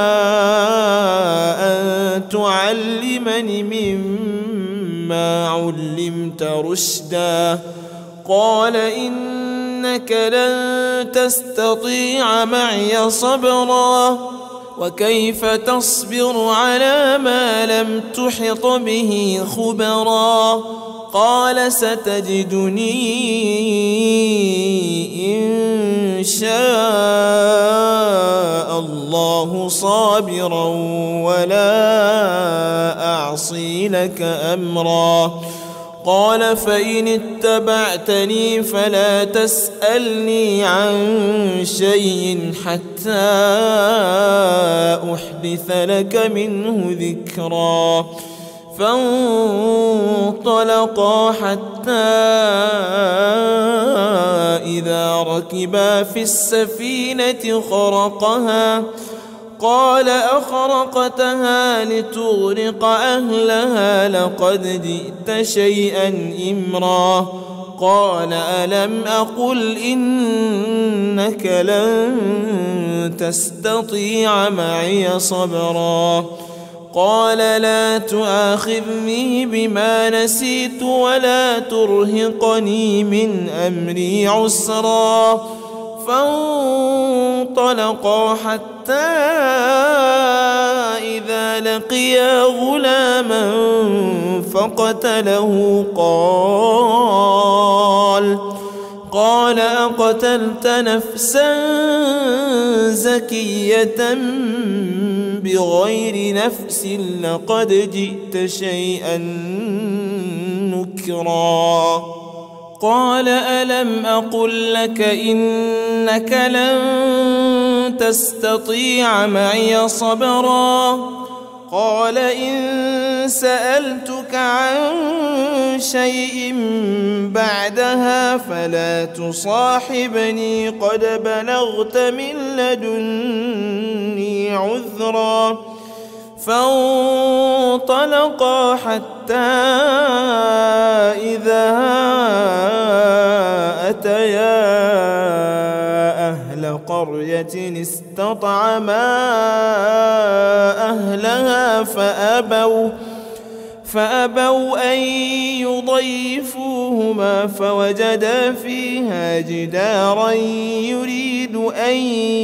أن تعلمني مما علمت رشدا قال إنك لن تستطيع معي صبرا وكيف تصبر على ما لم تحط به خبرا قال ستجدني إن شاء الله صابرا ولا أعصي لك أمرا قال فإن اتبعتني فلا تسألني عن شيء حتى أحدث لك منه ذكرا فانطلقا حتى إذا ركبا في السفينة خرقها قال أخرقتها لتغرق أهلها لقد جئت شيئا إمرا قال ألم أقل إنك لن تستطيع معي صبرا قال لا تؤاخذني بما نسيت ولا ترهقني من أمري عسرا فانطلقا حتى إذا لقيا غلاما فقتله قال أقتلت نفسا زكية بغير نفس لقد جئت شيئا نكرا قال ألم أقل لك إنك لن تستطيع معي صبرا قال إن سألتك عن شيء بعدها فلا تصاحبني قد بلغت من لدني عذرا فانطلقا حتى إذا أتيا أهل قرية استطعما أهلها فأبوا أن يضيفوهما فوجدا فيها جدارا يريد أن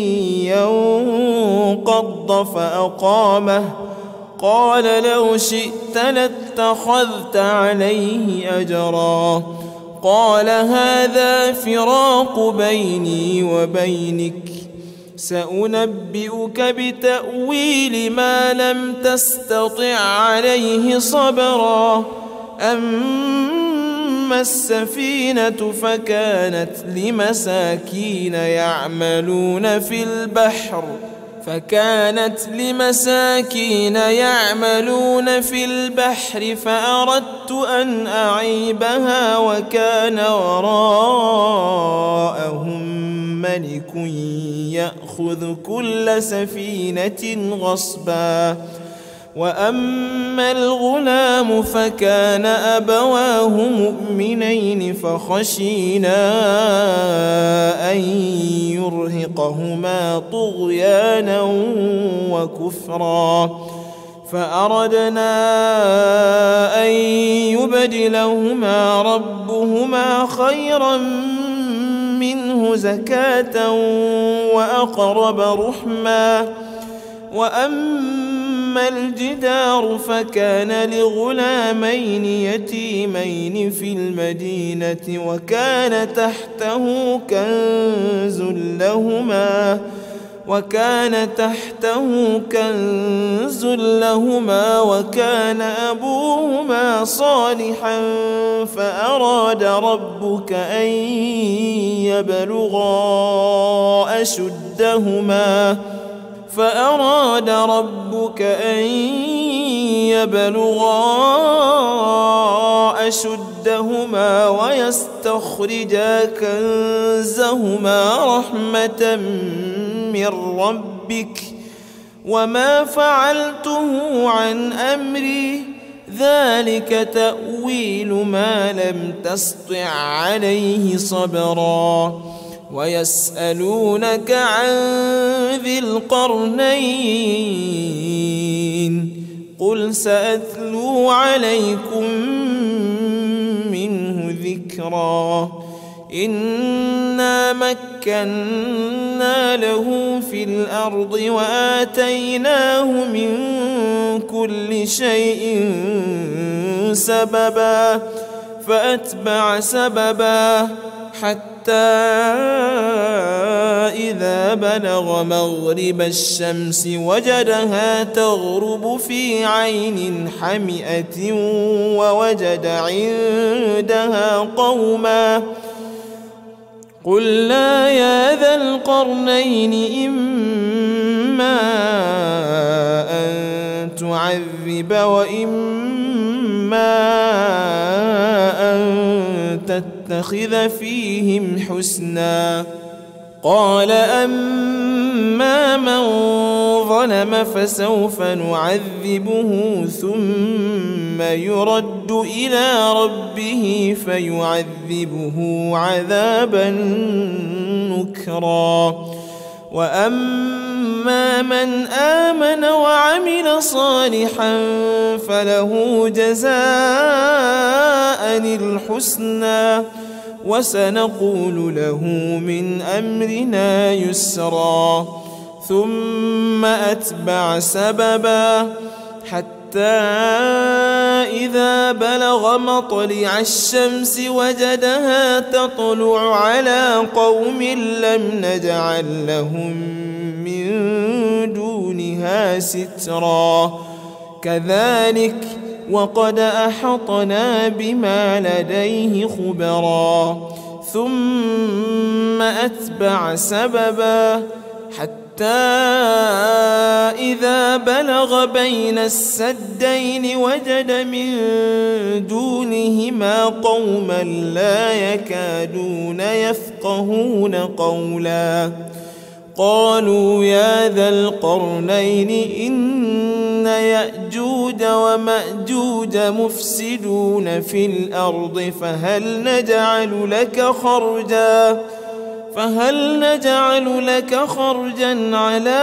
ينقض فأقامه قال لو شئت لاتخذت عليه أجرا قال هذا فراق بيني وبينك سأنبئك بتأويل ما لم تستطع عليه صبرا أما السفينة فكانت لمساكين يعملون في البحر فكانت لمساكين يعملون في البحر فأردت أن أعيبها وكان وراءهم ملك يأخذ كل سفينة غصبا وأما الغلام فكان أبواه مؤمنين فخشينا أن يرهقهما طغيانا وكفرا فأردنا أن يبدلهما ربهما خيرا منه زكاة وأقرب رحما وأما الجدار فكان لغلامين يتيمين في المدينة وكان تحته كنز لهما وكان أبوهما صالحا فأراد ربك أن يبلغا أشدهما ويستخرجا كنزهما رحمة من ربك وما فعلته عن أمري ذلك تأويل ما لم تسطع عليه صبرا ويسألونك عن ذي القرنين قل سأتلو عليكم منه ذكرا إنا مكنا له في الأرض وآتيناه من كل شيء سببا فأتبع سببا حتى إذا بلغ مغرب الشمس وجدها تغرب في عين حمئة ووجد عندها قوما قلنا يا ذا القرنين إما أن تعذب وإما أن تتخذ فيهم حسنا قال أما من ظلم فسوف نعذبه ثم يرد إلى ربه فيعذبه عذابا نكرا وأما من آمن وعمل صالحا فله جزاء الحسنى وسنقول له من أمرنا يسرا ثم أتبع سببا حتى إذا بلغ مطلع الشمس وجدها تطلع على قوم لم نجعل لهم من دونها سترا كذلك وقد أحطنا بما لديه خبرا ثم أتبع سببا حتى إذا بلغ بين السدين وجد من دونهما قوما لا يكادون يفقهون قولا قالوا يا ذا القرنين إن يأجوج ومأجوج مفسدون في الأرض فهل نجعل لك خرجا على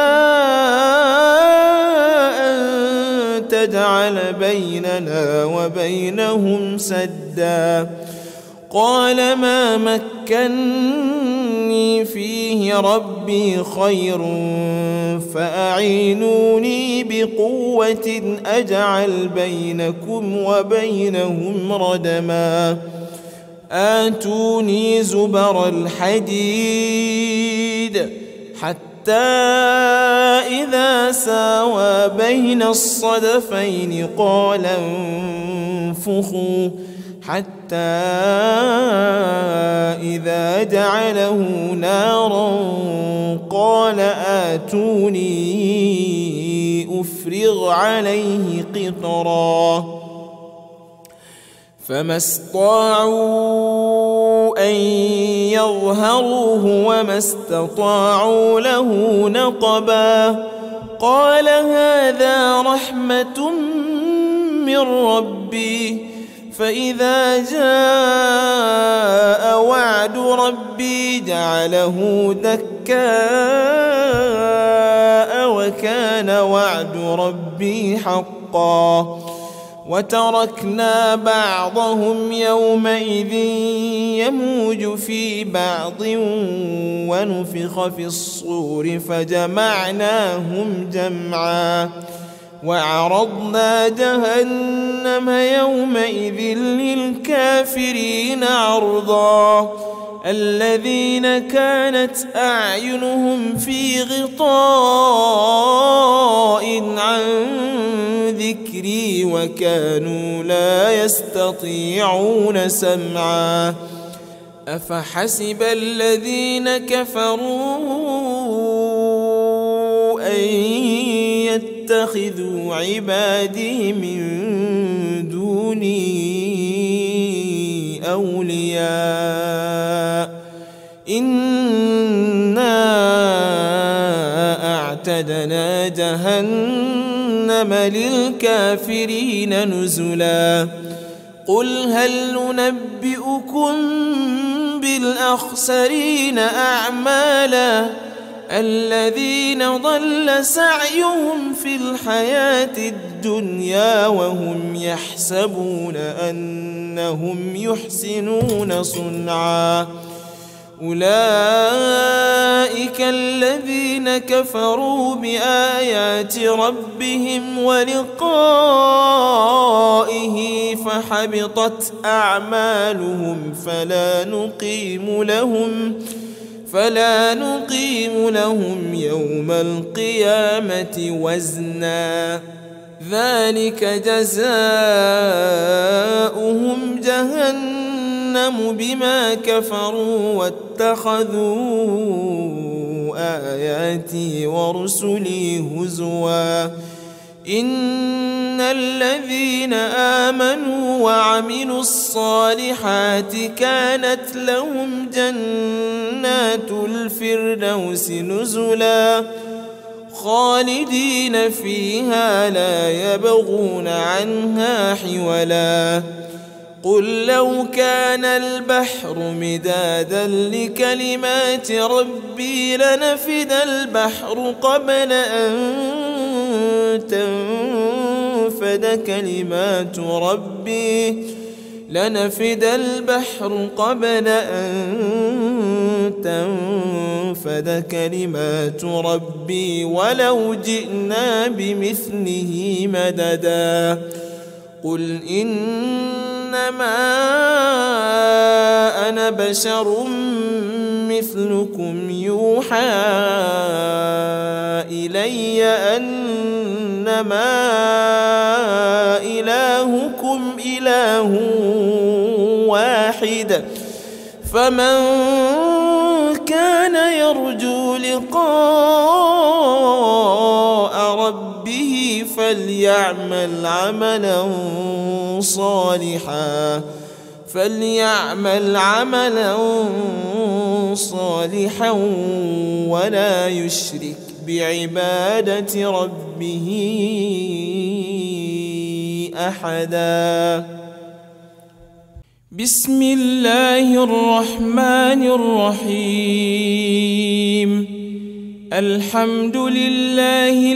أن تجعل بيننا وبينهم سدا قال ما مكني فيه ربي خير فأعينوني بقوة أجعل بينكم وبينهم ردما آتوني زبر الحديد حتى إذا ساوى بين الصدفين قال انفخوا حتى إذا جعله نارا قال آتوني أفرغ عليه قطرا فما استطاعوا أن يظهروه وما استطاعوا له نقبا قال هذا رحمة من ربي فإذا جاء وعد ربي جعله دكاء وكان وعد ربي حقا وتركنا بعضهم يومئذ يموج في بعض ونفخ في الصور فجمعناهم جمعا وعرضنا جهنم يومئذ للكافرين عرضا الذين كانت أعينهم في غطاء عن ذكري وكانوا لا يستطيعون سمعا أفحسب الذين كفروا أن يتخذوا عبادي من دوني أولياء إنا أعتدنا جهنم للكافرين نزلا قل هل ننبئكم بالأخسرين أعمالا الذين ضل سعيهم في الحياة الدنيا وهم يحسبون أنهم يحسنون صنعا أولئك الذين كفروا بآيات ربهم ولقائه فحبطت أعمالهم فلا نقيم لهم يوم القيامة وزنا ذلك جزاؤهم جهنم بما كفروا واتخذوا آياتي ورسلي هزوا إن الذين آمنوا وعملوا الصالحات كانت لهم جنات الفردوس نزلا خالدين فيها لا يبغون عنها حولا قل لو كان البحر مدادا لكلمات ربي لنفد البحر قبل أن تنفد كلمات ربي ولو جئنا بمثله مددا قل إنما أنا بشر مثلكم يوحى إلي أنما إلهكم إله واحد فمن كان يرجو لقاء ربه فليعمل عملا صالحا ولا يشرك بعبادة ربه أحدا بسم الله الرحمن الرحيم الحمد لله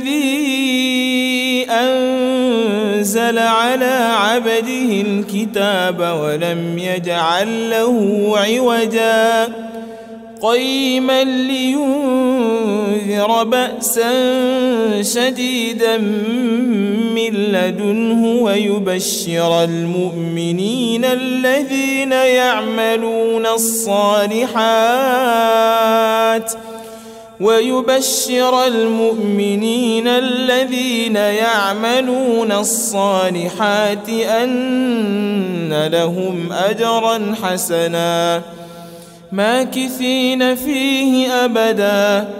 الذي أنزل على عبده الكتاب ولم يجعل له عوجا قيما لينذر بأسا شديدا من لدنه ويبشر المؤمنين الذين يعملون الصالحات ويبشر المؤمنين الذين يعملون الصالحات أن لهم أجرا حسنا ماكثين فيه أبدا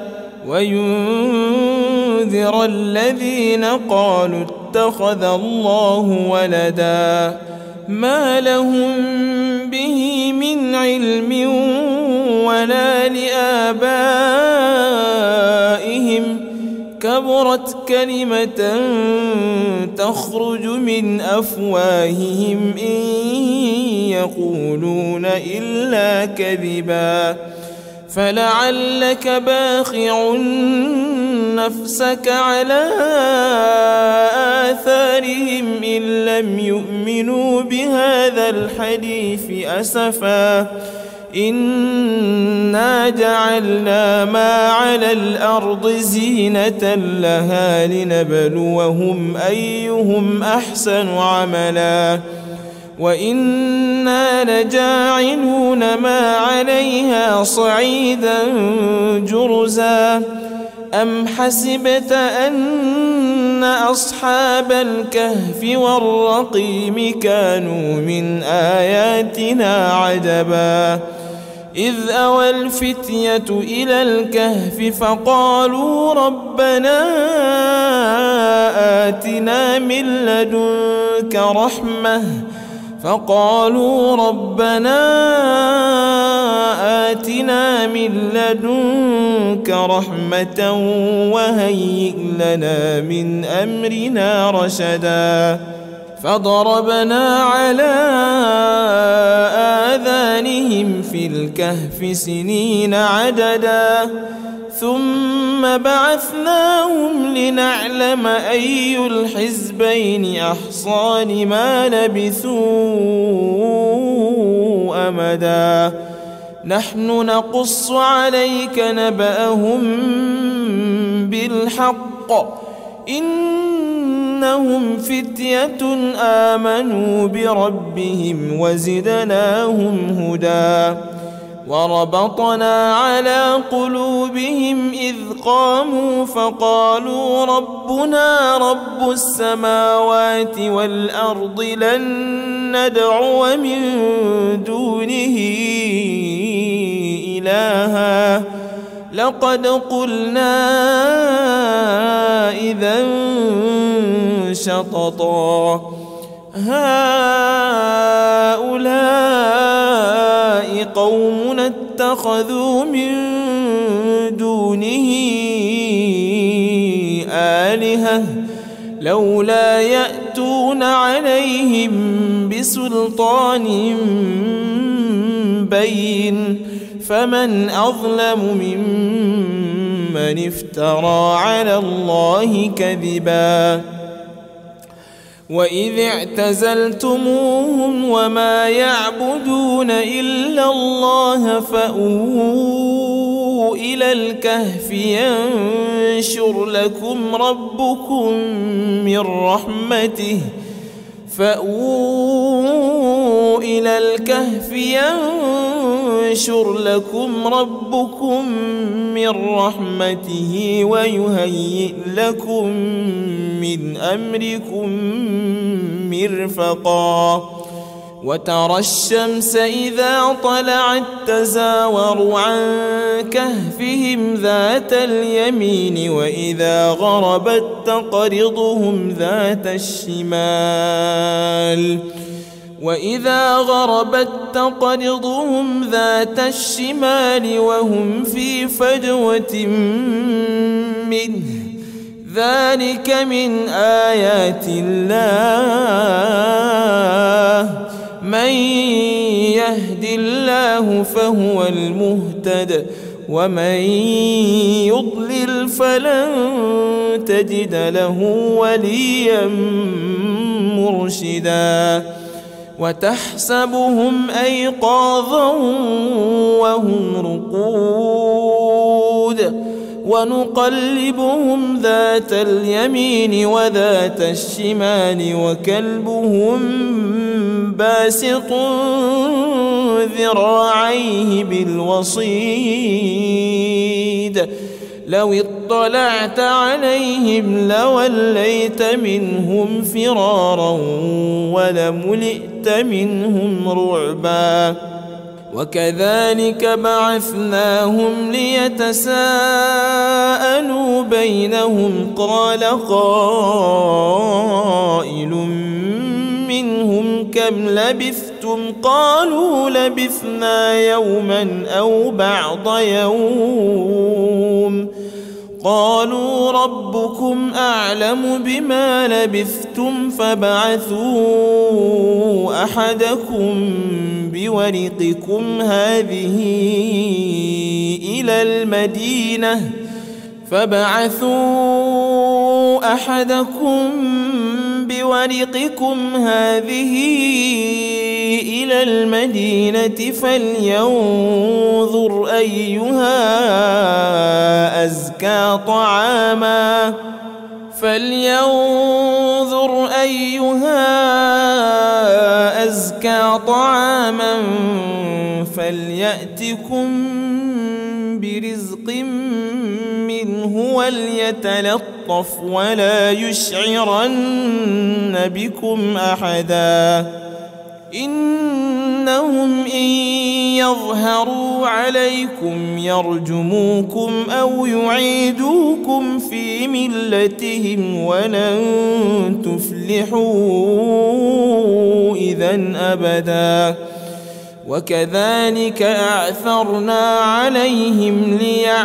وينذر الذين قالوا اتخذ الله ولدا ما لهم به من علم ولا لآبائهم كبرت كلمة تخرج من أفواههم إن يقولون إلا كذبا فلعلك باخع نفسك على آثارهم إن لم يؤمنوا بهذا الحديث أسفا إنا جعلنا ما على الأرض زينة لها لنبلوهم أيهم أحسن عملا وإنا لجاعلون ما عليها صعيدا جرزا أم حسبت أن أصحاب الكهف والرقيم كانوا من آياتنا عجبا إذ أوى الفتية إلى الكهف فقالوا ربنا آتنا من لدنك رحمة وهيئ لنا من أمرنا رشدا فضربنا على آذانهم في الكهف سنين عددا ثم بعثناهم لنعلم أي الحزبين أحصى لما لبثوا أمدا نحن نقص عليك نبأهم بالحق إنهم فتية آمنوا بربهم وزدناهم هدى وربطنا على قلوبهم إذ قاموا فقالوا ربنا رب السماوات والأرض لن ندعو من دونه إلها لقد قلنا إذا شططا هؤلاء قوم اتخذوا من دونه آلهة لولا يأتون عليهم بسلطان بين فمن أظلم ممن افترى على الله كذبا وإذ اعتزلتموهم وما يعبدون إلا الله فأووا إلى الكهف ينشر لكم ربكم من رحمته ويهيئ لكم من أمركم مرفقا وترى الشمس إذا طلعت تزاور عن كهفهم ذات اليمين وإذا غربت تقرضهم ذات الشمال وهم في فجوة منه ذلك من آيات الله من يهد الله فهو المهتد ومن يضلل فلن تجد له وليا مرشدا وتحسبهم أيقاظا وهم رقود ونقلبهم ذات اليمين وذات الشمال وكلبهم باسط ذراعيه بالوصيد لو اطلعت عليهم لوليت منهم فرارا ولملئت منهم رعبا وكذلك بعثناهم ليتساءلوا بينهم قال قائل منهم كم لبثتم قالوا لبثنا يوما أو بعض يوم قالوا ربكم أعلم بما لبثتم فابعثوا أحدكم بورقكم هذه إلى المدينة فلينظر أيها أزكى طعاما فليأتكم برزق منه وليتلطف ولا يشعرن بكم أحدا إنهم إن يظهروا عليكم يرجموكم أو يعيدوكم في ملتهم ولن تفلحوا إذن أبدا وكذلك أعثرنا عليهم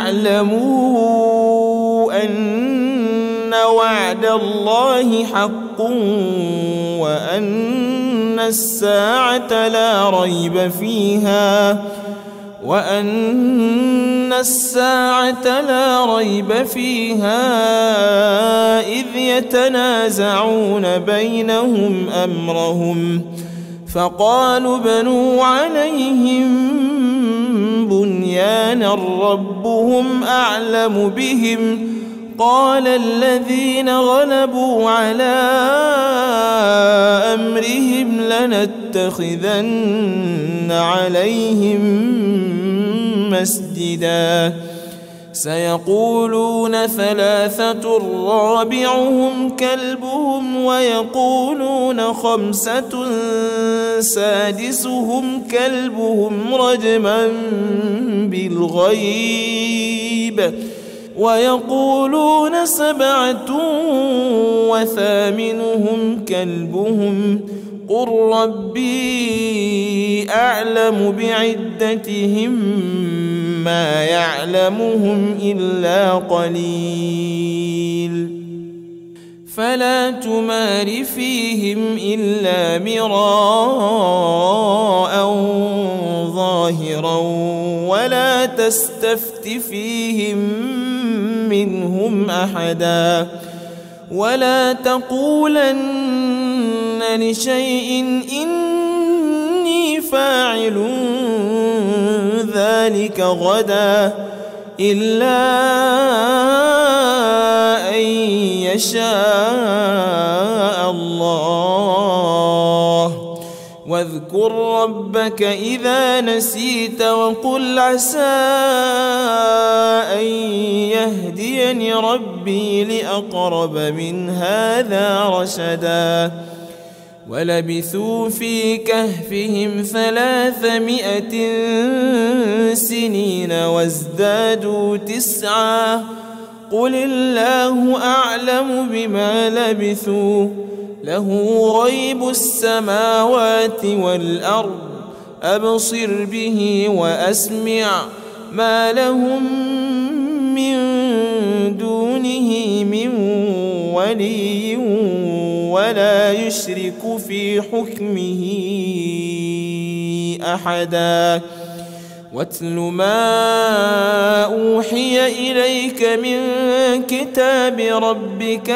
ليعلموا أن وعد الله حق وأن الساعة لا ريب فيها إذ يتنازعون بينهم أمرهم فقالوا بنوا عليهم بنيانا ربهم أعلم بهم قال الذين غلبوا على أمرهم لنتخذن عليهم مسجدا سيقولون ثلاثة رابعهم كلبهم ويقولون خمسة سادسهم كلبهم رجما بالغيب ويقولون سبعة وثامنهم كلبهم قل ربي أعلم بعدتهم ما يعلمهم إلا قليل فلا تمار فيهم إلا مراء ظاهرا ولا تستفت فيهم منهم أحدا ولا تقولن لشيء إني فاعل ذلك غدا إلا أن يشاء الله واذكر ربك إذا نسيت وقل عسى أن يهديني ربي لأقرب من هذا رشدا ولبثوا في كهفهم 300 سنين وازدادوا 9 قل الله أعلم بما لبثوا له غيب السماوات والأرض أبصر به وأسمع ما لهم من دونه من ولي ولا يشرك في حكمه أحدا واتل ما أوحي إليك من كتاب ربك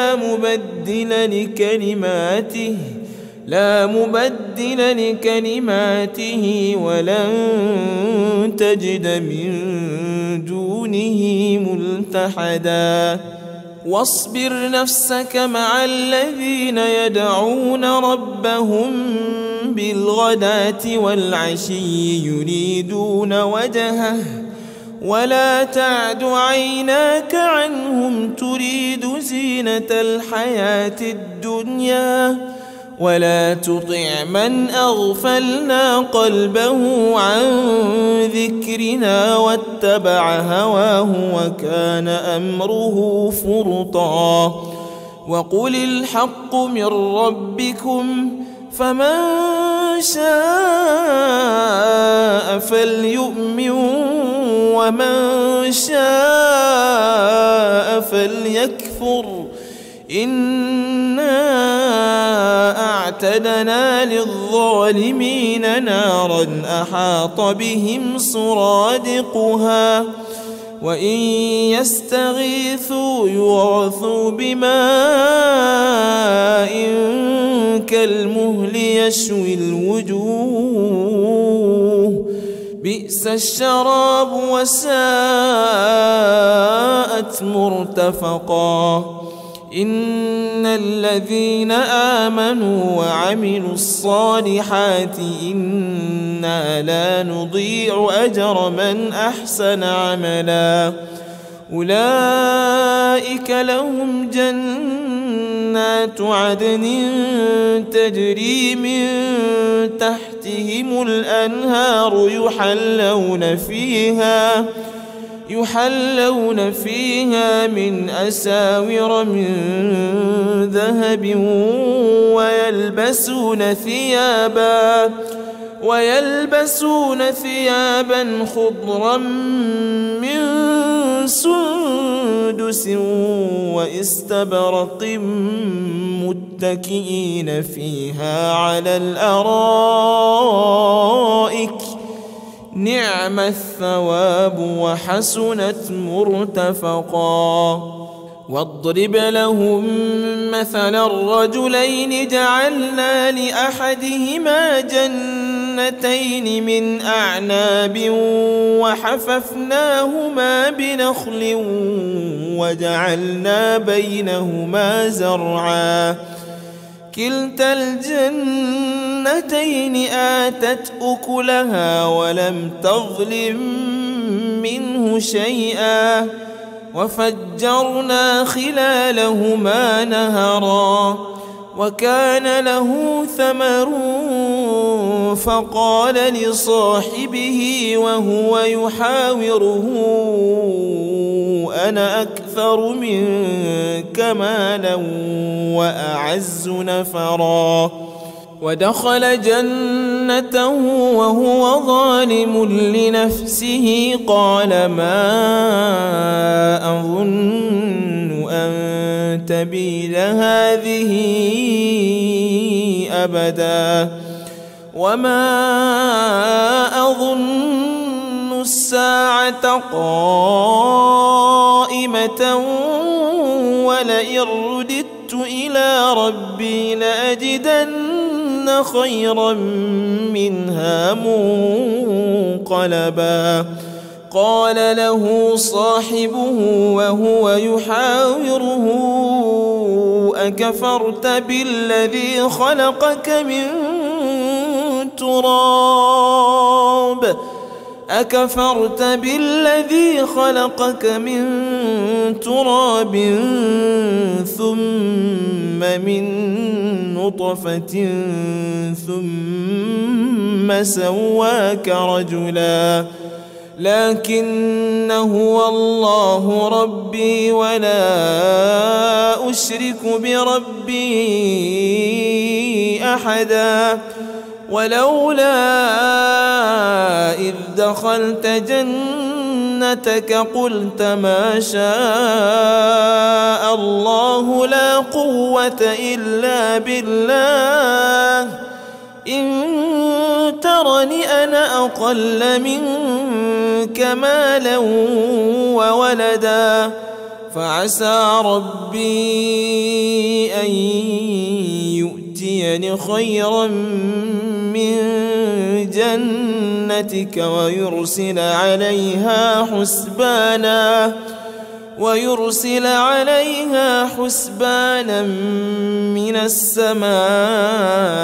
لا مبدل لكلماته ولن تجد من دونه ملتحدا واصبر نفسك مع الذين يدعون ربهم بالغداة والعشي يريدون وجهه ولا تعد عيناك عنهم تريد زينة الحياة الدنيا ولا تطع من أغفلنا قلبه عن ذكرنا واتبع هواه وكان أمره فرطا وقل الحق من ربكم فمن شاء فليؤمن ومن شاء فليكفر إنا أعتدنا للظالمين نارا أحاط بهم سرادقها وإن يستغيثوا يغاثوا بماء كالمهل يشوي الوجوه بئس الشراب وساءت مرتفقا إن الذين آمنوا وعملوا الصالحات إنا لا نضيع أجر من أحسن عملا أولئك لهم جنات عدن تجري من تحتهم الأنهار يحلون فيها من أساور من ذهب ويلبسون ثيابا خضرا من سندس واستبرق متكئين فيها على الأرائك نعم الثواب وحسنت مرتفقا واضرب لهم مثلا الرجلين جعلنا لأحدهما جنتين من أعناب وحففناهما بنخل وجعلنا بينهما زرعا كلتا الجنتين آتت أكلها ولم تظلم منه شيئا وفجرنا خلالهما نهرا وكان له ثمر فقال لصاحبه وهو يحاوره أنا أكثر منك مالا وأعز نفرا ودخل جنته وهو ظالم لنفسه قال ما أظن أن تبيد هذه أبدا وما أظن الساعة قائمة ولئن رددت إلى ربي لأجدن خيرا منها منقلبا قال له صاحبه وهو يحاوره أكفرت بالذي خلقك من تراب ثم من نطفة ثم سواك رجلا لكن هو الله ربي ولا أشرك بربي أحدا ولولا إذ دخلت جنتك قلت ما شاء الله لا قوة إلا بالله إن ترني أنا أقل منك مالا وولدا فعسى ربي أن يؤتيني خيرا من جنتك ويرسل عليها حسبانا من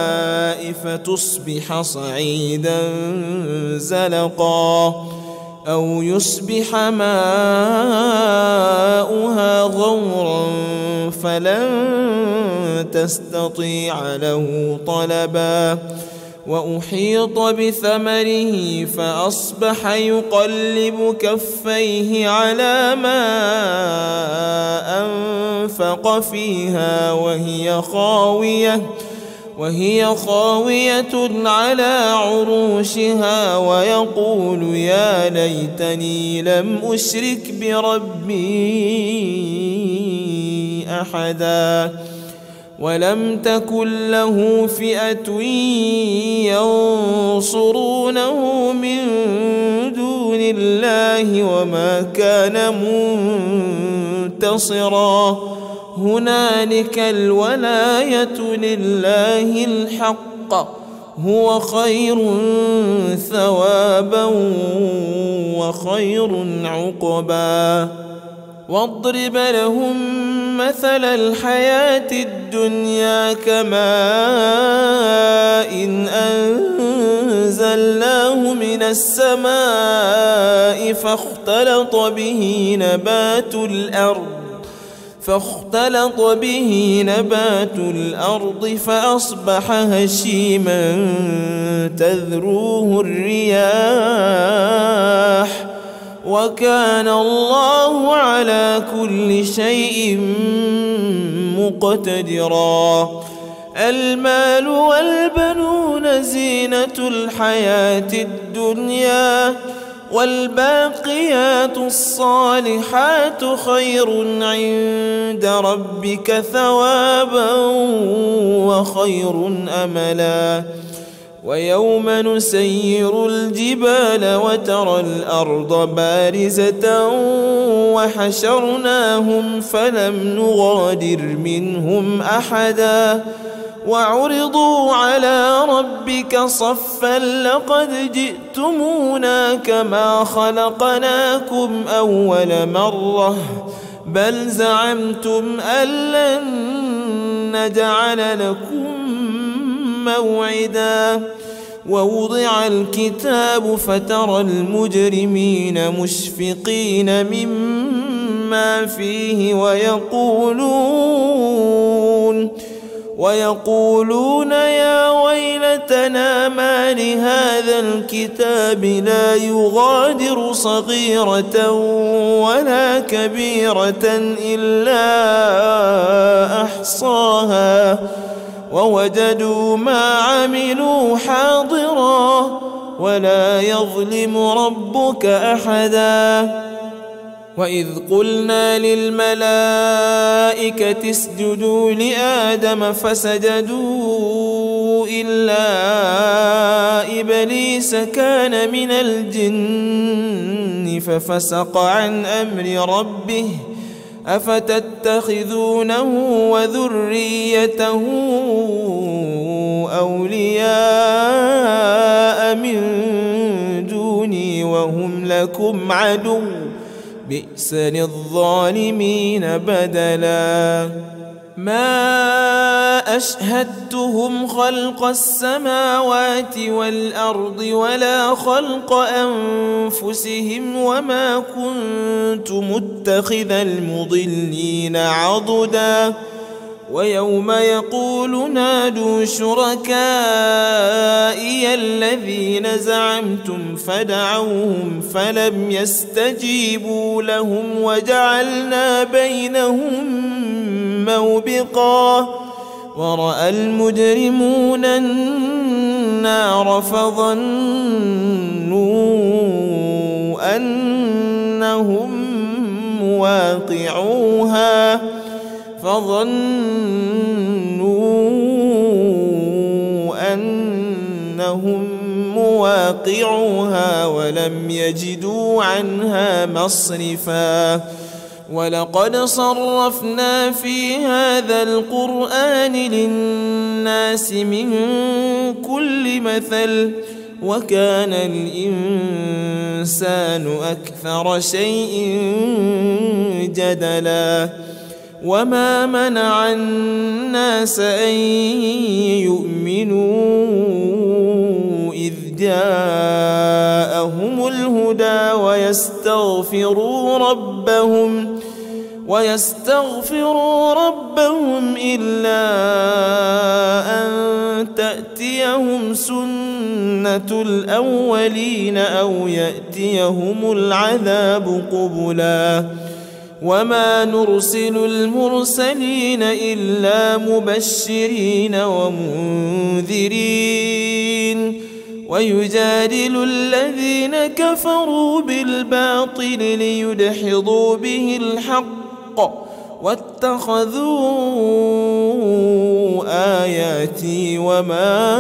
السماء فتصبح صعيدا زلقا أو يصبح ماؤها غورا فلن تستطيع له طلبا وأحيط بثمره فأصبح يقلب كفيه على ما أنفق فيها وهي خاوية على عروشها ويقول يا ليتني لم أشرك بربي أحدا ولم تكن له فئة ينصرونه من دون الله وما كان منتصرا هنالك الولاية لله الحق هو خير ثوابا وخير عقبا واضرب لهم مثل الحياة الدنيا كماء إن أنزلناه من السماء فاختلط به نبات الأرض فأصبح هشيما تذروه الرياح وكان الله على كل شيء مقتدرا المال والبنون زينة الحياة الدنيا والباقيات الصالحات خير عند ربك ثوابا وخير أملا ويوم نسير الجبال وترى الأرض بارزة وحشرناهم فلم نغادر منهم أحدا وعرضوا على ربك صفا لقد جئتمونا كما خلقناكم أول مرة بل زعمتم أن لن نجعل لكم موعدا ووضع الكتاب فترى المجرمين مشفقين مما فيه ويقولون يا ويلتنا ما لهذا الكتاب لا يغادر صغيرة ولا كبيرة إلا أحصاها ووجدوا ما عملوا حاضرا ولا يظلم ربك أحدا وإذ قلنا للملائكة اسجدوا لآدم فسجدوا إلا إبليس كان من الجن ففسق عن أمر ربه أفتتخذونه وذريته أولياء من دوني وهم لكم عدو بئس للظالمين بدلا ما أشهدتهم خلق السماوات والأرض ولا خلق أنفسهم وما كنت متخذ المضلين عضدا ويوم يقول نادوا شركائي الذين زعمتم فدعوهم فلم يستجيبوا لهم وجعلنا بينهم موبقا ورأى المجرمون النار فظنوا أنهم مواقعوها ولم يجدوا عنها مصرفا ولقد صرفنا في هذا القرآن للناس من كل مثل وكان الإنسان أكثر شيء جدلا وما منع الناس أن يؤمنوا إذ جاءهم الهدى ويستغفروا ربهم إلا أن تأتيهم سنة الأولين أو يأتيهم العذاب قبلا وما نرسل المرسلين إلا مبشرين ومنذرين ويجادل الذين كفروا بالباطل ليدحضوا به الحق واتخذوا آياتي وما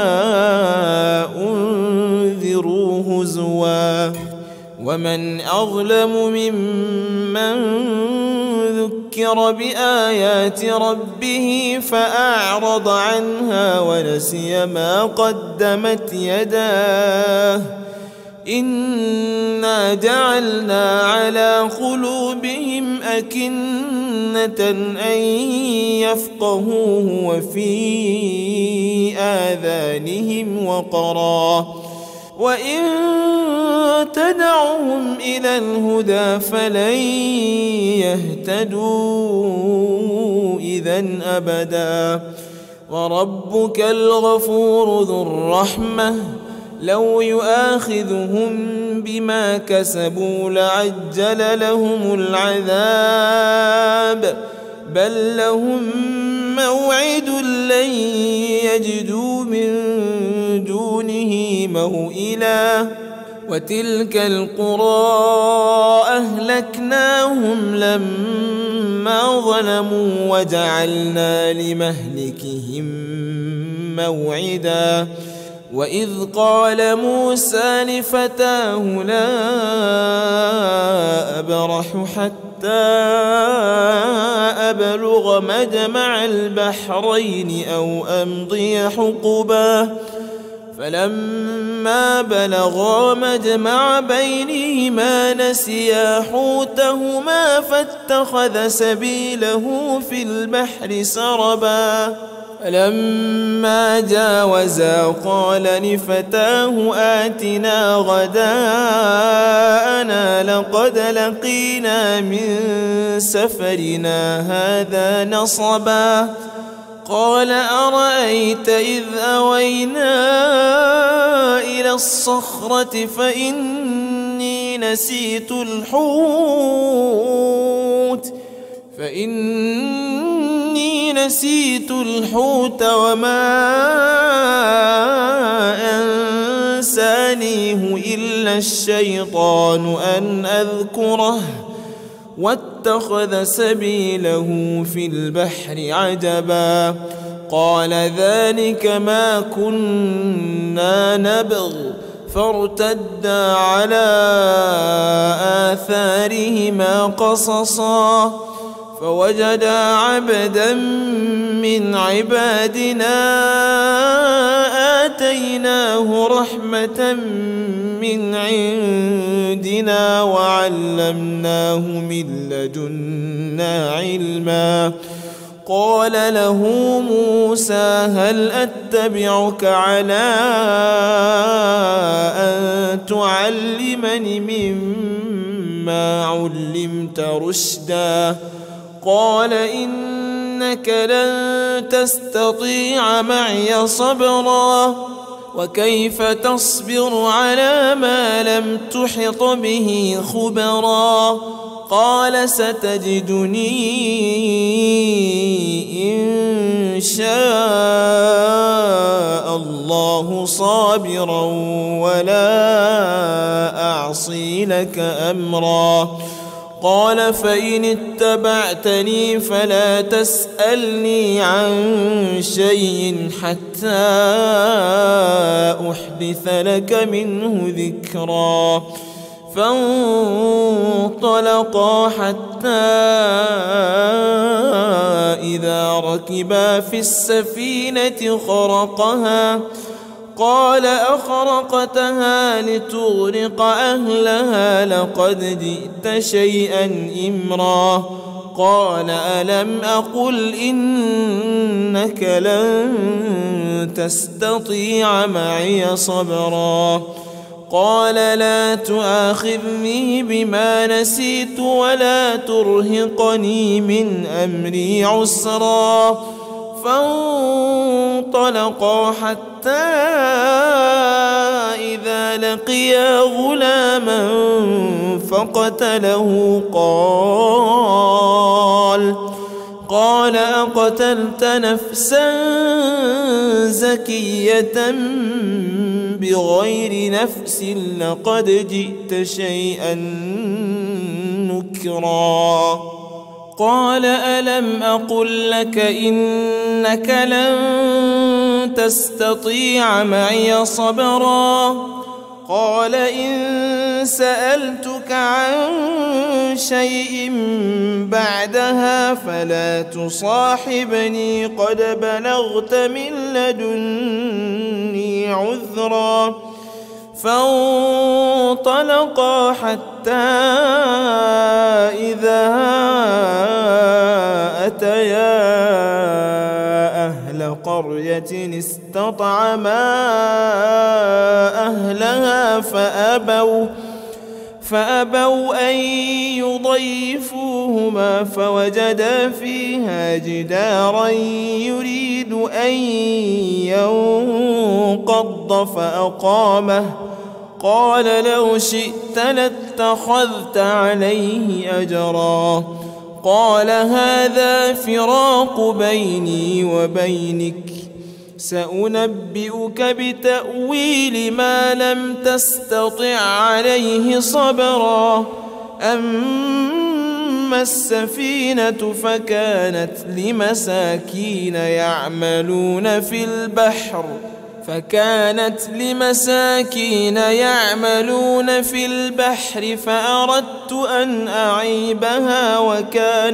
أنذروا هزوا ومن أظلم ممن ذكر بآيات ربه فأعرض عنها ونسي ما قدمت يداه إنا جعلنا على قلوبهم أكنة أن يفقهوه وفي آذانهم وقرا وإن تدعهم إلى الهدى فلن يهتدوا إذن أبدا وربك الغفور ذو الرحمة لو يؤاخذهم بما كسبوا لعجل لهم العذاب بل لهم موعد لن يجدوا من دونه موئلا وتلك القرى أهلكناهم لما ظلموا وجعلنا لمهلكهم موعدا وإذ قال موسى لفتاه لا أبرح حتى أبلغ مجمع البحرين أو أمضي حقبا فلما بلغا مجمع بينهما نسيا حوتهما فاتخذ سبيله في البحر سربا فلما جاوزا قال لفتاه آتنا غداءنا لقد لقينا من سفرنا هذا نصبا قال أرأيت إذ أوينا إلى الصخرة فإني نسيت الحوت وما أنسانيه إلا الشيطان أن أذكره واتخذ سبيله في البحر عجبا قال ذلك ما كنا نبغ فارتدا على آثارهما قصصا فوجدا عبدا من عبادنا آتيناه رحمة من عندنا وعلمناه من لدنا علما قال له موسى هل أتبعك على أن تعلمني مما علمت رشدا قال إنك لن تستطيع معي صبرا وكيف تصبر على ما لم تحط به خبرا قال ستجدني إن شاء الله صابرا ولا أعصي لك أمرا قال فإن اتبعتني فلا تسألني عن شيء حتى أحدث لك منه ذكرا فانطلقا حتى إذا ركبا في السفينة خرقها قال أخرقتها لتغرق أهلها لقد جئت شيئا إمرا قال ألم أقل إنك لن تستطيع معي صبرا قال لا تؤاخذني بما نسيت ولا ترهقني من أمري عسرا فانطلقا حتى إذا لقيا غلاما فقتله قال أقتلت نفسا زكية بغير نفس لقد جئت شيئا نكرا قال ألم أقل لك إنك لن تستطيع معي صبرا قال إن سألتك عن شيء بعدها فلا تصاحبني قد بلغت من لدني عذرا فانطلقا حتى إذا أتيا أهل قرية استطعما أهلها فأبوا أن يضيفوهما فوجدا فيها جدارا يريد أن ينقض فأقامه قال لو شئت لاتخذت عليه أجرا قال هذا فراق بيني وبينك سأنبئك بتأويل ما لم تستطع عليه صبرا أما السفينة فكانت لمساكين يعملون في البحر فأردت أن أعيبها وكان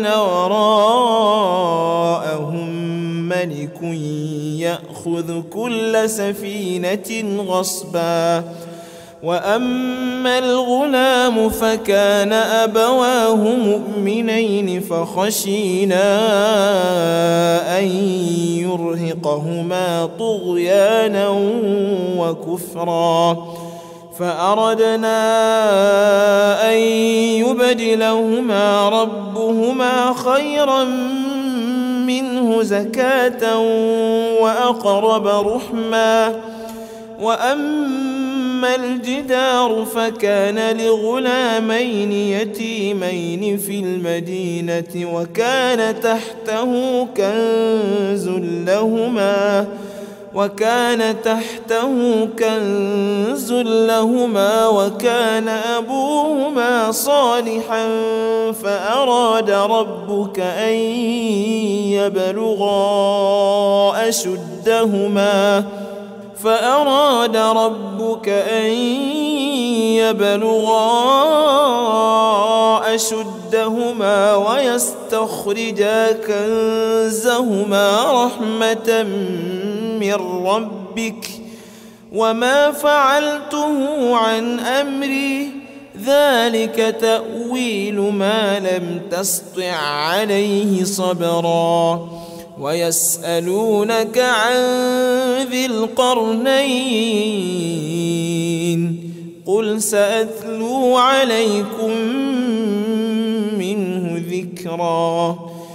وراءهم ملك يأخذ كل سفينة غصبا وأما الغلام فكان أبواه مؤمنين فخشينا أن يرهقهما طغيانا وكفرا فأردنا أن يبدلهما ربهما خيرا منه زكاة وأقرب رحما وأما الجدار فكان لغلامين يتيمين في المدينة وكان تحته كنز لهما وكان أبوهما صالحا فأراد ربك أن يبلغا أشدهما ويستخرجا كنزهما رحمة من ربك وما فعلته عن أمري ذلك تأويل ما لم تسطع عليه صبرا ويسألونك عن ذي القرنين قل سأتلو عليكم منه ذكرا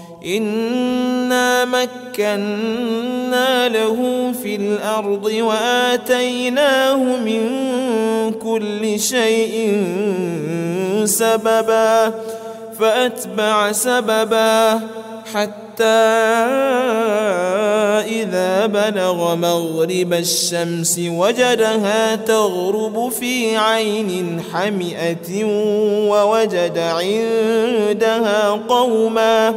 إنا مكنا له في الأرض وآتيناه من كل شيء سببا فأتبع سببا حتى إذا بلغ مغرب الشمس وجدها تغرب في عين حمئة ووجد عندها قوما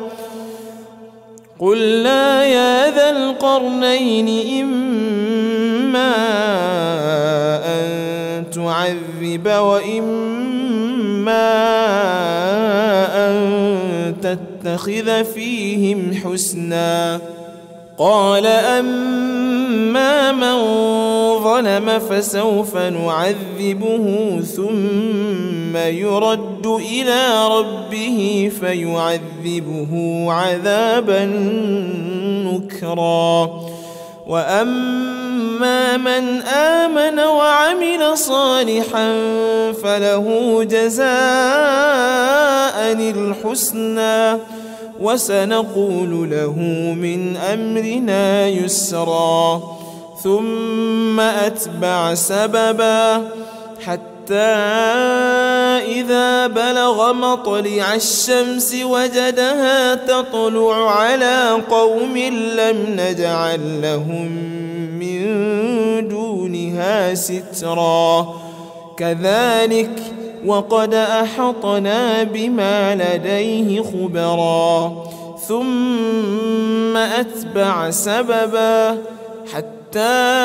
قلنا يا ذا القرنين إما أن تعذب وإما أن تتخذ فيهم حسنا قال أما وأما من ظلم فسوف نعذبه ثم يرد إلى ربه فيعذبه عذابا نكرا وأما من آمن وعمل صالحا فله جزاء الحسنى وسنقول له من أمرنا يسرا ثم أتبع سببا حتى إذا بلغ مطلع الشمس وجدها تطلع على قوم لم نجعل لهم من دونها سترا كذلك وقد أحطنا بما لديه خبرا ثم أتبع سببا حتى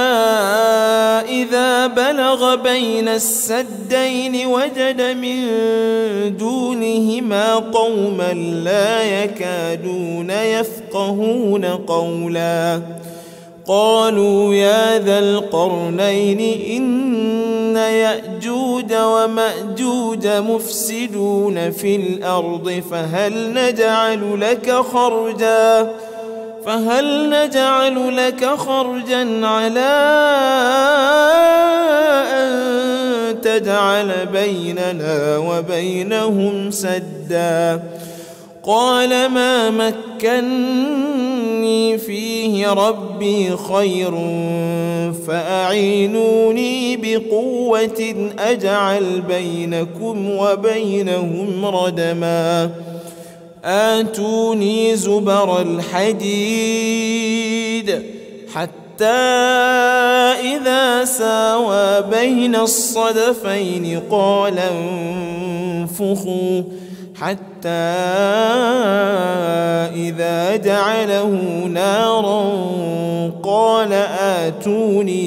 إذا بلغ بين السدين وجد من دونهما قوما لا يكادون يفقهون قولا قالوا يا ذا القرنين إن يأجوج ومأجوج مفسدون في الأرض فهل نجعل لك خرجا على أن تجعل بيننا وبينهم سدا قال ما مكني فيه ربي خير فأعينوني بقوة أجعل بينكم وبينهم ردما آتوني زبر الحديد حتى إذا ساوى بين الصدفين قال انفخوا حتى إذا جعله نارا قال آتوني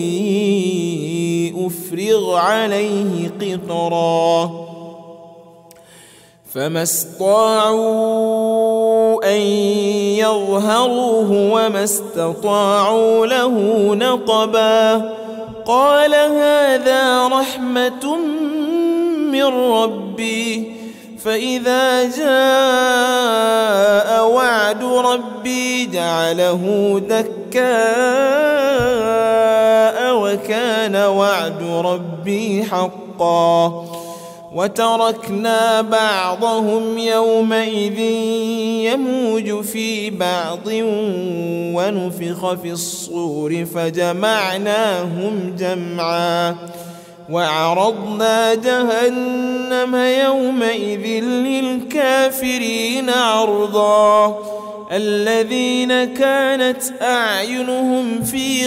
أفرغ عليه قطرا فما استطاعوا أن يظهروه وما استطاعوا له نقبا قال هذا رحمة من ربي فإذا جاء وعد ربي جعله دكاء وكان وعد ربي حقا وتركنا بعضهم يومئذ يموج في بعض ونفخ في الصور فجمعناهم جمعا وعرضنا جهنم يومئذ للكافرين عرضا الذين كانت أعينهم في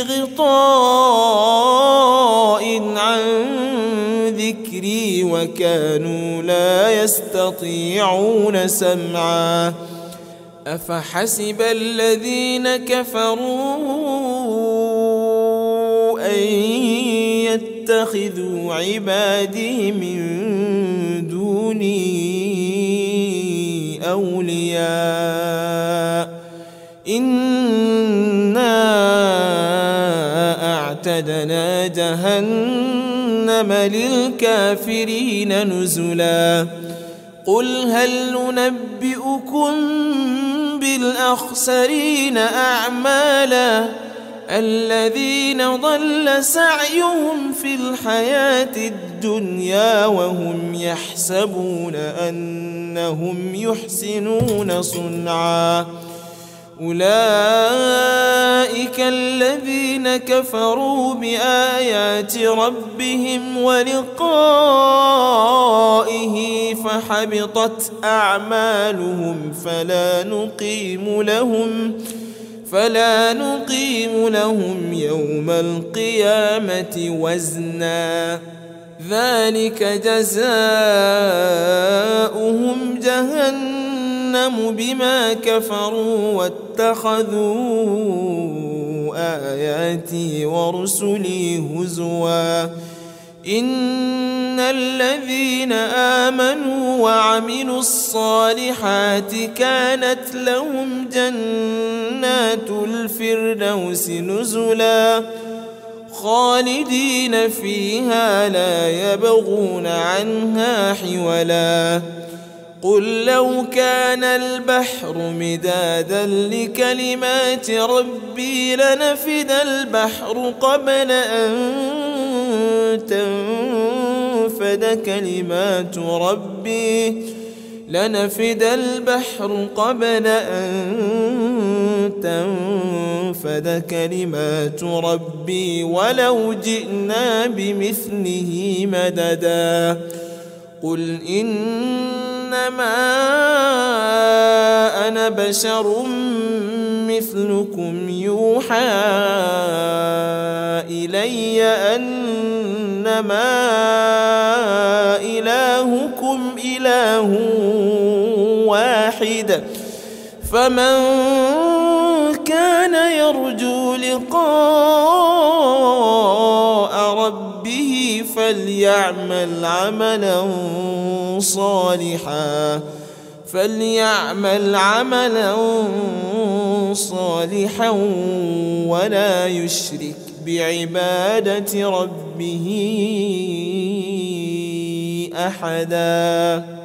غطاء عن ذكري وكانوا لا يستطيعون سمعا أفحسب الذين كفروا أن يتخذوا عبادي من دوني أولياء إنا أعتدنا جهنم للكافرين نزلا قل هل ننبئكم بالأخسرين أعمالا الذين ضل سعيهم في الحياة الدنيا وهم يحسبون أنهم يحسنون صنعا أولئك الذين كفروا بآيات ربهم ولقائه فحبطت أعمالهم فلا نقيم لهم يوم القيامة وزنا ذلك جزاؤهم جهنم بما كفروا واتخذوا آياتي ورسلي هزوا إن الذين آمنوا وعملوا الصالحات كانت لهم جنات الفردوس نزلا خالدين فيها لا يبغون عنها حولا قل لو كان البحر مدادا لكلمات ربي لنفد البحر قبل أن تنفد كلمات ربي ولو جئنا بمثله مددا قل إنما أنا بشر مثلكم يوحى إلي أنما إلهكم إله واحد فمن كان يرجو لقاء ربه فليعمل عملا صالحا ولا يشرك بعبادة ربه أحدا.